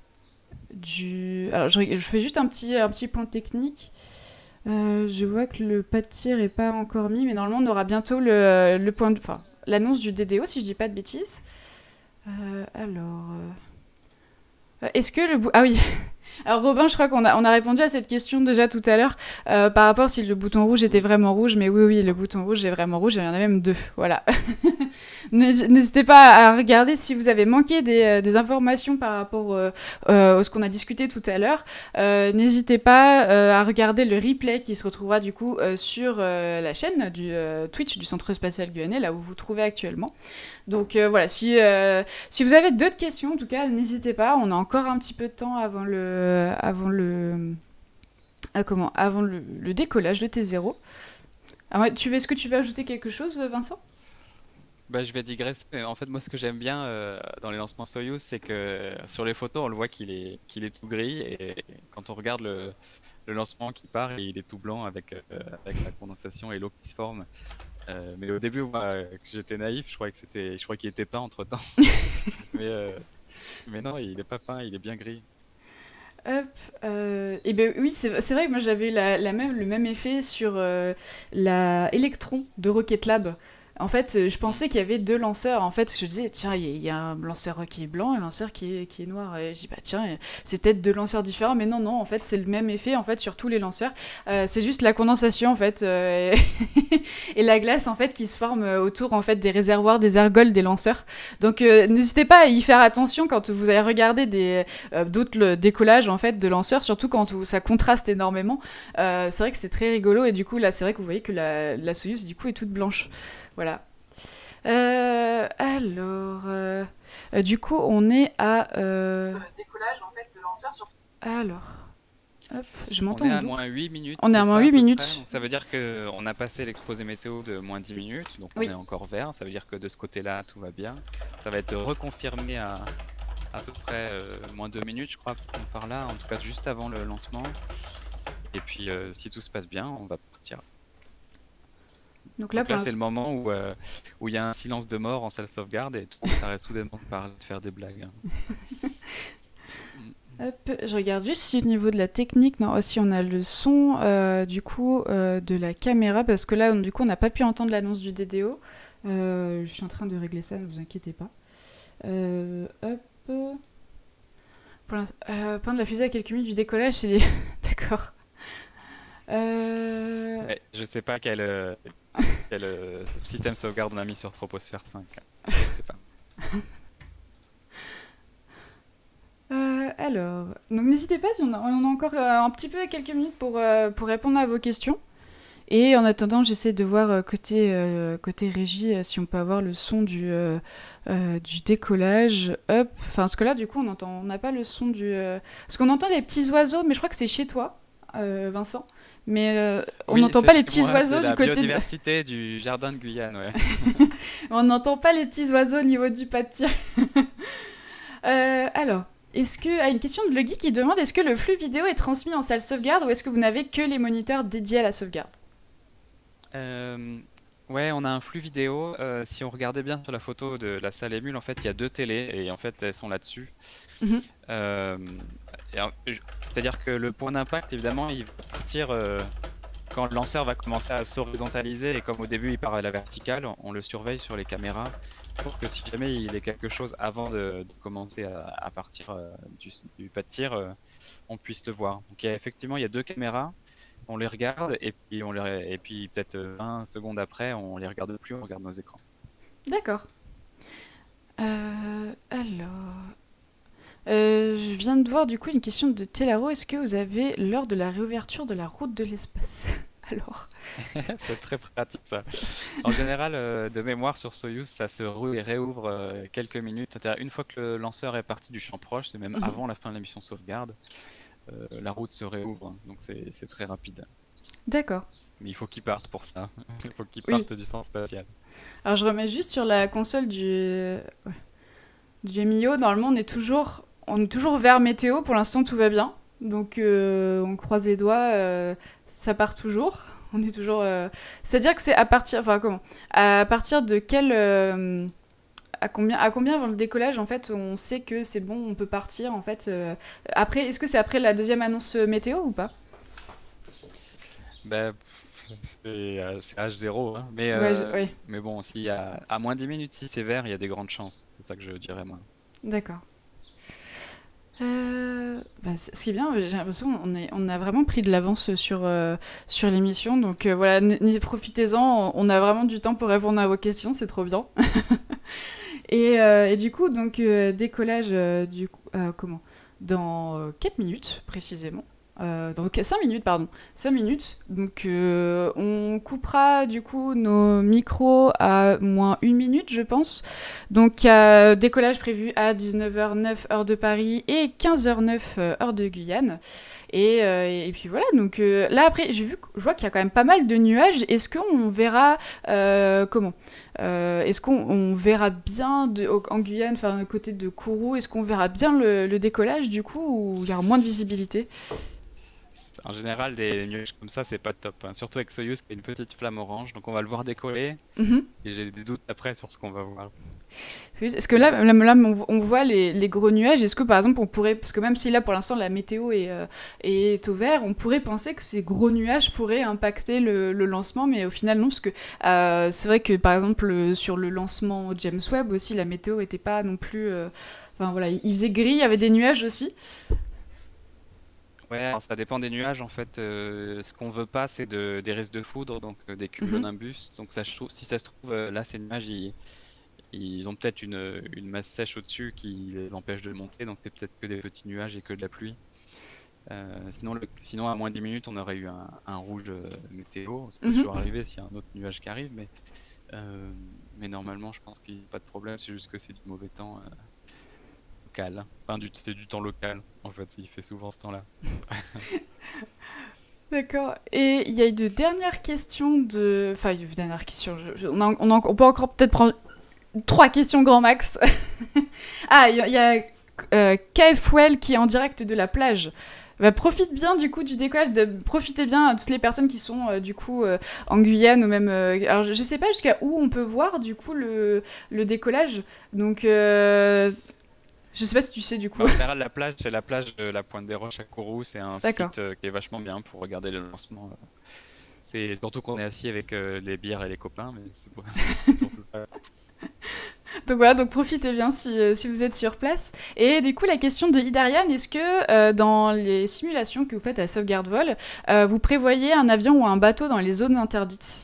du... Alors je, je fais juste un petit, un petit point technique. Euh, je vois que le pas de tir est pas encore mis, mais normalement on aura bientôt le, le point de... Enfin, l'annonce du D D O, si je dis pas de bêtises. Euh, alors... Euh... Est-ce que le... Bou... Ah oui. Alors Robin, je crois qu'on a, on a répondu à cette question déjà tout à l'heure, euh, par rapport si le bouton rouge était vraiment rouge, mais oui, oui, le bouton rouge est vraiment rouge, et il y en a même deux, voilà. N'hésitez pas à regarder si vous avez manqué des, des informations par rapport euh, euh, à ce qu'on a discuté tout à l'heure. Euh, N'hésitez pas euh, à regarder le replay qui se retrouvera du coup euh, sur euh, la chaîne du euh, Twitch du Centre Spatial Guyanais, là où vous vous trouvez actuellement. Donc euh, voilà, si, euh, si vous avez d'autres questions, en tout cas, n'hésitez pas, on a encore un petit peu de temps avant le, avant le, euh, comment, avant le, le décollage de T zéro. Alors, tu, est-ce que tu veux ajouter quelque chose, Vincent ? Bah, je vais digresser. En fait, moi, ce que j'aime bien euh, dans les lancements Soyuz, c'est que sur les photos, on le voit qu'il est, qu'il est tout gris. Et quand on regarde le, le lancement qui part, il est tout blanc avec, euh, avec la condensation et l'eau qui se forme. Euh, mais au début, moi, que j'étais naïf, je croyais que c'était, je croyais qu'il était peint entre temps. mais, euh, mais non, il est pas peint, il est bien gris. Hop, euh, et ben oui, c'est, c'est vrai que moi j'avais la, la même, le même effet sur euh, la Electron de Rocket Lab. En fait, je pensais qu'il y avait deux lanceurs. En fait, je disais, tiens, il y, y a un lanceur qui est blanc et un lanceur qui est, qui est noir. Et je dis, bah tiens, c'est peut-être deux lanceurs différents. Mais non, non, en fait, c'est le même effet en fait, sur tous les lanceurs. Euh, c'est juste la condensation, en fait, euh, et la glace, en fait, qui se forme autour, en fait, des réservoirs, des ergols des lanceurs. Donc, euh, n'hésitez pas à y faire attention quand vous allez regarder des, euh, d'autres décollages, en fait, de lanceurs, surtout quand vous, ça contraste énormément. Euh, c'est vrai que c'est très rigolo. Et du coup, là, c'est vrai que vous voyez que la, la Soyuz, du coup, est toute blanche. Voilà. Euh, alors, euh, euh, du coup, on est à... Euh... Décollage, en fait, de lanceur sur... Alors, hop, je m'entends. On est à moins huit minutes. On est à moins huit minutes. Donc ça veut dire qu'on a passé l'exposé météo de moins dix minutes, donc on oui. est encore vert. Ça veut dire que de ce côté-là, tout va bien. Ça va être reconfirmé à à peu près euh, moins deux minutes, je crois, par là, en tout cas juste avant le lancement. Et puis, euh, si tout se passe bien, on va partir. Donc là, Donc là c'est le moment où euh, où il y a un silence de mort en salle sauvegarde et tout le monde s'arrête soudainement de parler, de faire des blagues. Hop, je regarde juste si au niveau de la technique, non, aussi on a le son euh, du coup euh, de la caméra parce que là, du coup, on n'a pas pu entendre l'annonce du D D O. Euh, je suis en train de régler ça, ne vous inquiétez pas. Euh, hop. Pour euh, peindre la fusée à quelques minutes du décollage, c'est les... D'accord. Euh... Ouais, je sais pas quel, euh, quel euh, système sauvegarde on a mis sur Troposphère cinq. Je sais pas. Euh, alors, donc n'hésitez pas, si on a, on a encore euh, un petit peu quelques minutes pour, euh, pour répondre à vos questions. Et en attendant, j'essaie de voir euh, côté, euh, côté régie euh, si on peut avoir le son du, euh, euh, du décollage. Hop. Enfin, parce que là, du coup, on entend, on n'a pas le son du... Euh... Parce qu'on entend les petits oiseaux, mais je crois que c'est chez toi, euh, Vincent. Mais euh, on n'entend oui, pas les petits moi, oiseaux du la côté... La biodiversité de... du jardin de Guyane, ouais. On n'entend pas les petits oiseaux au niveau du pas de tir. euh, alors... Est-ce que, ah, une question de Legui qui demande, est-ce que le flux vidéo est transmis en salle sauvegarde ou est-ce que vous n'avez que les moniteurs dédiés à la sauvegarde? euh, Ouais, on a un flux vidéo. Euh, si on regardait bien sur la photo de la salle émule, en fait, il y a deux télés et en fait, elles sont là-dessus. Mm-hmm. euh, C'est-à-dire que le point d'impact, évidemment, il va partir euh, quand le lanceur va commencer à s'horizontaliser et comme au début, il part à la verticale, on le surveille sur les caméras pour que si jamais il est quelque chose avant de, de commencer à, à partir euh, du, du pas de tir, euh, on puisse le voir. Donc il y a, effectivement, il y a deux caméras, on les regarde et puis, on les, et puis peut-être vingt secondes après, on les regarde plus, on regarde nos écrans. D'accord. Euh, alors... Euh, je viens de voir du coup une question de Telaro. Est-ce que vous avez l'heure de la réouverture de la route de l'espace? Alors, C'est très pratique ça. En général, euh, de mémoire sur Soyuz, ça se rou- réouvre euh, quelques minutes. C'est-à-dire une fois que le lanceur est parti du champ proche, c'est même mhm, avant la fin de la mission sauvegarde, euh, la route se réouvre. hein. Donc c'est c'est très rapide. d'accord. Mais il faut qu'il parte pour ça. Il faut qu'il Oui. parte du centre spatial. Alors je remets juste sur la console du, ouais, du M I O. Normalement, on est toujours, on est toujours vers météo. Pour l'instant, tout va bien. Donc, euh, on croise les doigts. euh, ça part toujours. On est toujours. euh, C'est-à-dire que c'est à partir. Enfin, comment? À partir de quel. euh, À combien, à combien avant le décollage, en fait, on sait que c'est bon, on peut partir, en fait. euh, Après, est-ce que c'est après la deuxième annonce euh, météo ou pas? Ben, pff, c'est euh, c'est H zéro, hein. Mais, Ouais, je- euh, ouais, mais bon, s'il y a à moins dix minutes, si c'est vert, il y a des grandes chances. C'est ça que je dirais moi. d'accord. Euh, bah, c- ce qui est bien, j'ai l'impression qu'on est, on a vraiment pris de l'avance sur, euh, sur l'émission. Donc euh, voilà, n- n- profitez-en, on a vraiment du temps pour répondre à vos questions, c'est trop bien. Et, euh, et du coup, donc euh, décollage euh, du coup, euh, comment? Dans euh, quatre minutes précisément. Euh, dans cinq minutes, pardon. Cinq minutes. Donc euh, on coupera du coup nos micros à moins une minute, je pense. Donc euh, décollage prévu à dix-neuf heures neuf heure de Paris et quinze heures neuf euh, heure de Guyane. Et, euh, et puis voilà, donc euh, là après, j'ai vu, que- je vois qu'il y a quand même pas mal de nuages. Est-ce qu'on verra euh, comment? Euh, est-ce qu'on on verra bien de- au- en Guyane, enfin à côté de Kourou, est-ce qu'on verra bien le, le décollage du coup ou il y aura moins de visibilité? En général, des nuages comme ça, c'est pas top, hein. Surtout avec Soyuz qui a une petite flamme orange. Donc on va le voir décoller Mhm. et j'ai des doutes après sur ce qu'on va voir. Est-ce que là, là, là, on on voit les, les gros nuages, est-ce que par exemple on pourrait, parce que même si là pour l'instant la météo est, euh, est au vert, on pourrait penser que ces gros nuages pourraient impacter le, le lancement, mais au final non, parce que euh, c'est vrai que par exemple le- sur le lancement James Webb aussi, la météo était pas non plus... euh, Enfin voilà, il faisait gris, il y avait des nuages aussi. Ouais, alors ça dépend des nuages en fait. Euh, ce qu'on veut pas, c'est de, des risques de foudre, donc euh, des Mhm. cumulonimbus. Donc ça, je trouve- si ça se trouve, euh, là ces nuages, ils, ils ont peut-être une, une masse sèche au-dessus qui les empêche de monter, donc c'est peut-être que des petits nuages et que de la pluie. Euh, sinon, le- sinon, à moins de dix minutes, on aurait eu un, un rouge euh, météo. Ça peut Mhm. toujours arriver s'il y a un autre nuage qui arrive, mais, euh, mais normalement, je pense qu'il n'y a pas de problème. C'est juste que c'est du mauvais temps euh, local. Enfin, du, c'est du temps local, en fait. Il fait souvent ce temps-là. D'accord. Et il y a une dernière question de... Enfin, une dernière question. je- je- on, a- on a- on peut encore peut-être prendre trois questions grand max. Ah, il y, a il y a, euh, K F Well qui est en direct de la plage. Bah, profite bien du coup du décollage, de, profitez bien à toutes les personnes qui sont euh, du coup euh, en Guyane ou même... euh, alors je, je sais pas jusqu'à où on peut voir du coup le, le décollage. Donc euh, je sais pas si tu sais du coup. En général, la plage, c'est la plage de la Pointe des Roches à Kourou. C'est un D'accord. site euh, qui est vachement bien pour regarder le lancement. euh. C'est surtout qu'on est assis avec euh, les bières et les copains, mais c'est pour- c'est surtout ça. Donc voilà, donc profitez bien si, euh, si vous êtes sur place. Et du coup, la question de Idarian, est-ce que euh, dans les simulations que vous faites à sauvegarde vol, euh, vous prévoyez un avion ou un bateau dans les zones interdites?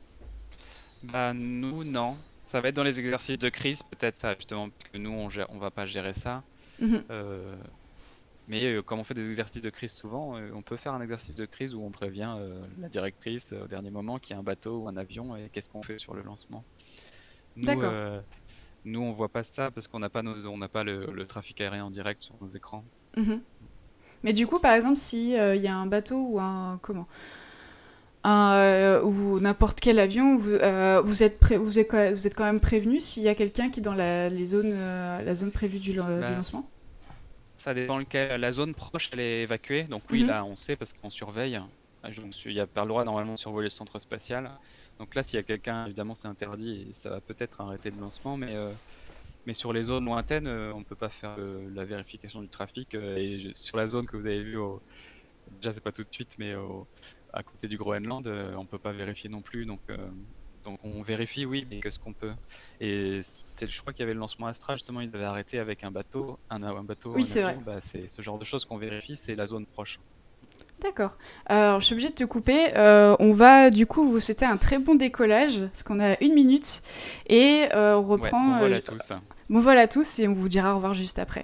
Bah nous non, ça va être dans les exercices de crise peut-être ça justement parce que nous on gère, on va pas gérer ça. Mhm. Euh, mais euh, comme on fait des exercices de crise souvent, euh, on peut faire un exercice de crise où on prévient euh, la directrice euh, au dernier moment qu'il y a un bateau ou un avion et qu'est-ce qu'on fait sur le lancement. Nous D'accord. euh, nous on voit pas ça parce qu'on n'a pas nos, on n'a pas le, le trafic aérien en direct sur nos écrans. Mhm. Mais du coup, par exemple, si euh, il y a un bateau ou un comment, un, euh, ou n'importe quel avion, vous, euh, vous êtes pré- vous êtes quand- vous êtes quand même prévenu s'il y a quelqu'un qui est dans la, les zones, euh, la zone prévue du, lan- du Bah, lancement? ça dépend lequel. La zone proche, elle est évacuée. Donc oui, Mhm. là, on sait parce qu'on surveille. Ah, donc, il n'y a pas le droit normalement de survoler le centre spatial. Donc là, s'il y a quelqu'un, évidemment, c'est interdit et ça va peut-être arrêter le lancement. Mais, euh, mais sur les zones lointaines, euh, on ne peut pas faire euh, la vérification du trafic. euh, et je- sur la zone que vous avez vue, au... déjà, c'est pas tout de suite, mais au- à côté du Groenland, euh, on ne peut pas vérifier non plus. Donc, euh, donc on vérifie, oui, mais que ce qu'on peut. Et c'est, je crois qu'il y avait le lancement Astra, justement, ils avaient arrêté avec un bateau, un, un bateau, Oui, un c'est vrai. avion. Bah, c'est ce genre de choses qu'on vérifie, c'est la zone proche. D'accord. Alors, je suis obligée de te couper. Euh, on va, du coup, vous souhaiter un très bon décollage, parce qu'on a une minute. Et euh, on Ouais, reprend... bon euh, voilà je- tous. Bon voilà à tous et on vous dira au revoir juste après.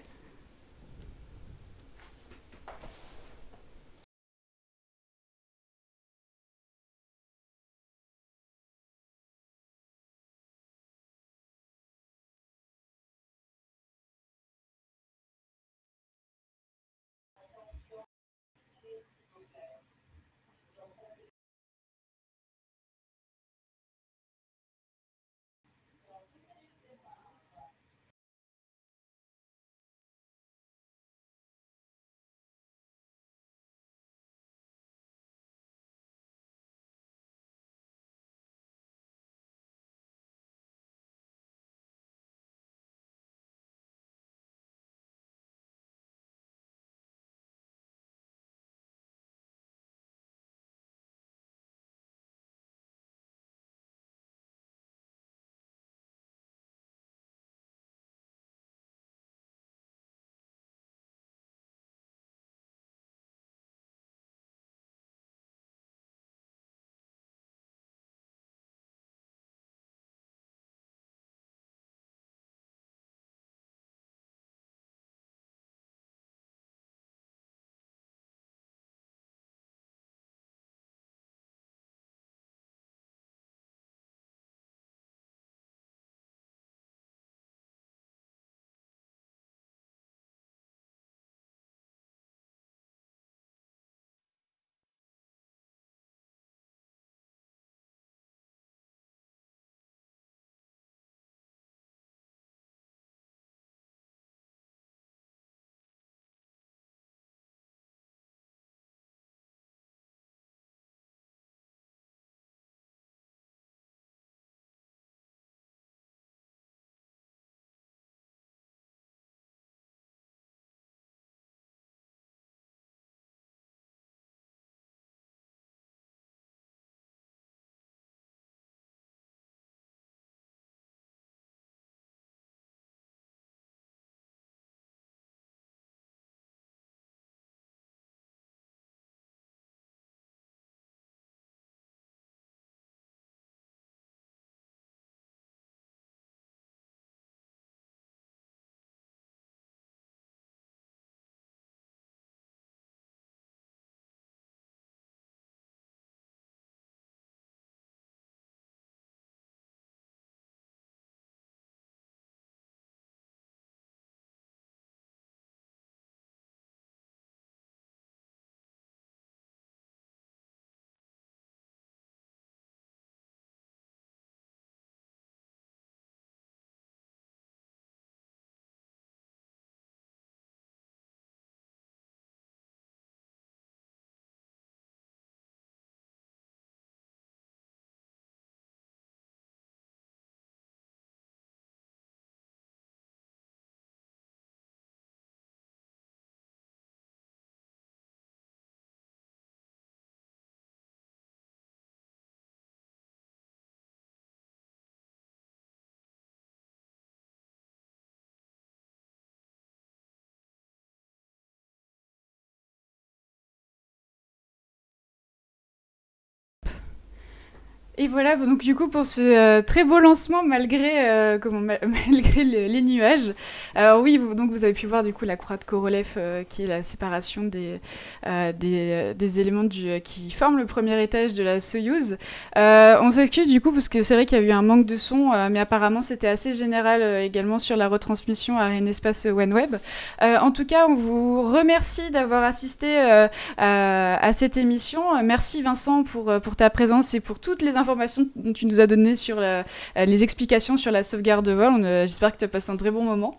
Et voilà, donc du coup pour ce euh, très beau lancement malgré euh, comment ma- malgré le- les nuages. Alors oui, vous, donc vous avez pu voir du coup la croix de Korolev euh, qui est la séparation des euh, des, euh, des éléments du euh, qui forment le premier étage de la Soyouz. Euh, on s'excuse du coup parce que c'est vrai qu'il y a eu un manque de son, euh, mais apparemment c'était assez général euh, également sur la retransmission à Arianespace OneWeb. Euh, en tout cas, on vous remercie d'avoir assisté euh, à, à cette émission. Merci Vincent pour pour ta présence et pour toutes les informations dont tu nous as données sur la, euh, les explications sur la sauvegarde de vol. On, euh, J'espère que tu as passé un très bon moment.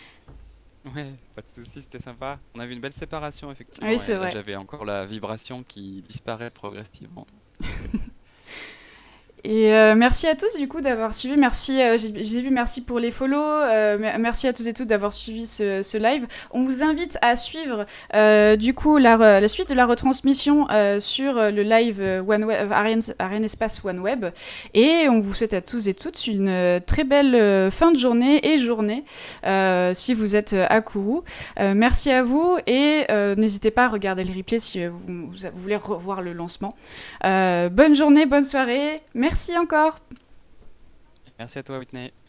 Ouais, pas de soucis, c'était sympa. On a vu une belle séparation, effectivement. Oui, c'est et là, vrai. j'avais encore la vibration qui disparaît progressivement. Et euh, merci à tous du coup d'avoir suivi. Merci, euh, j'ai j'ai vu, merci pour les follow. Euh, merci à tous et toutes d'avoir suivi ce, ce live. On vous invite à suivre euh, du coup la, la suite de la retransmission euh, sur le live OneWeb, Arianespace OneWeb. Et on vous souhaite à tous et toutes une très belle fin de journée et journée euh, si vous êtes à Kourou. Euh, merci à vous et euh, n'hésitez pas à regarder le replay si vous, vous, vous voulez revoir le lancement. Euh, bonne journée, bonne soirée. Merci encore. Merci à toi, Whitney.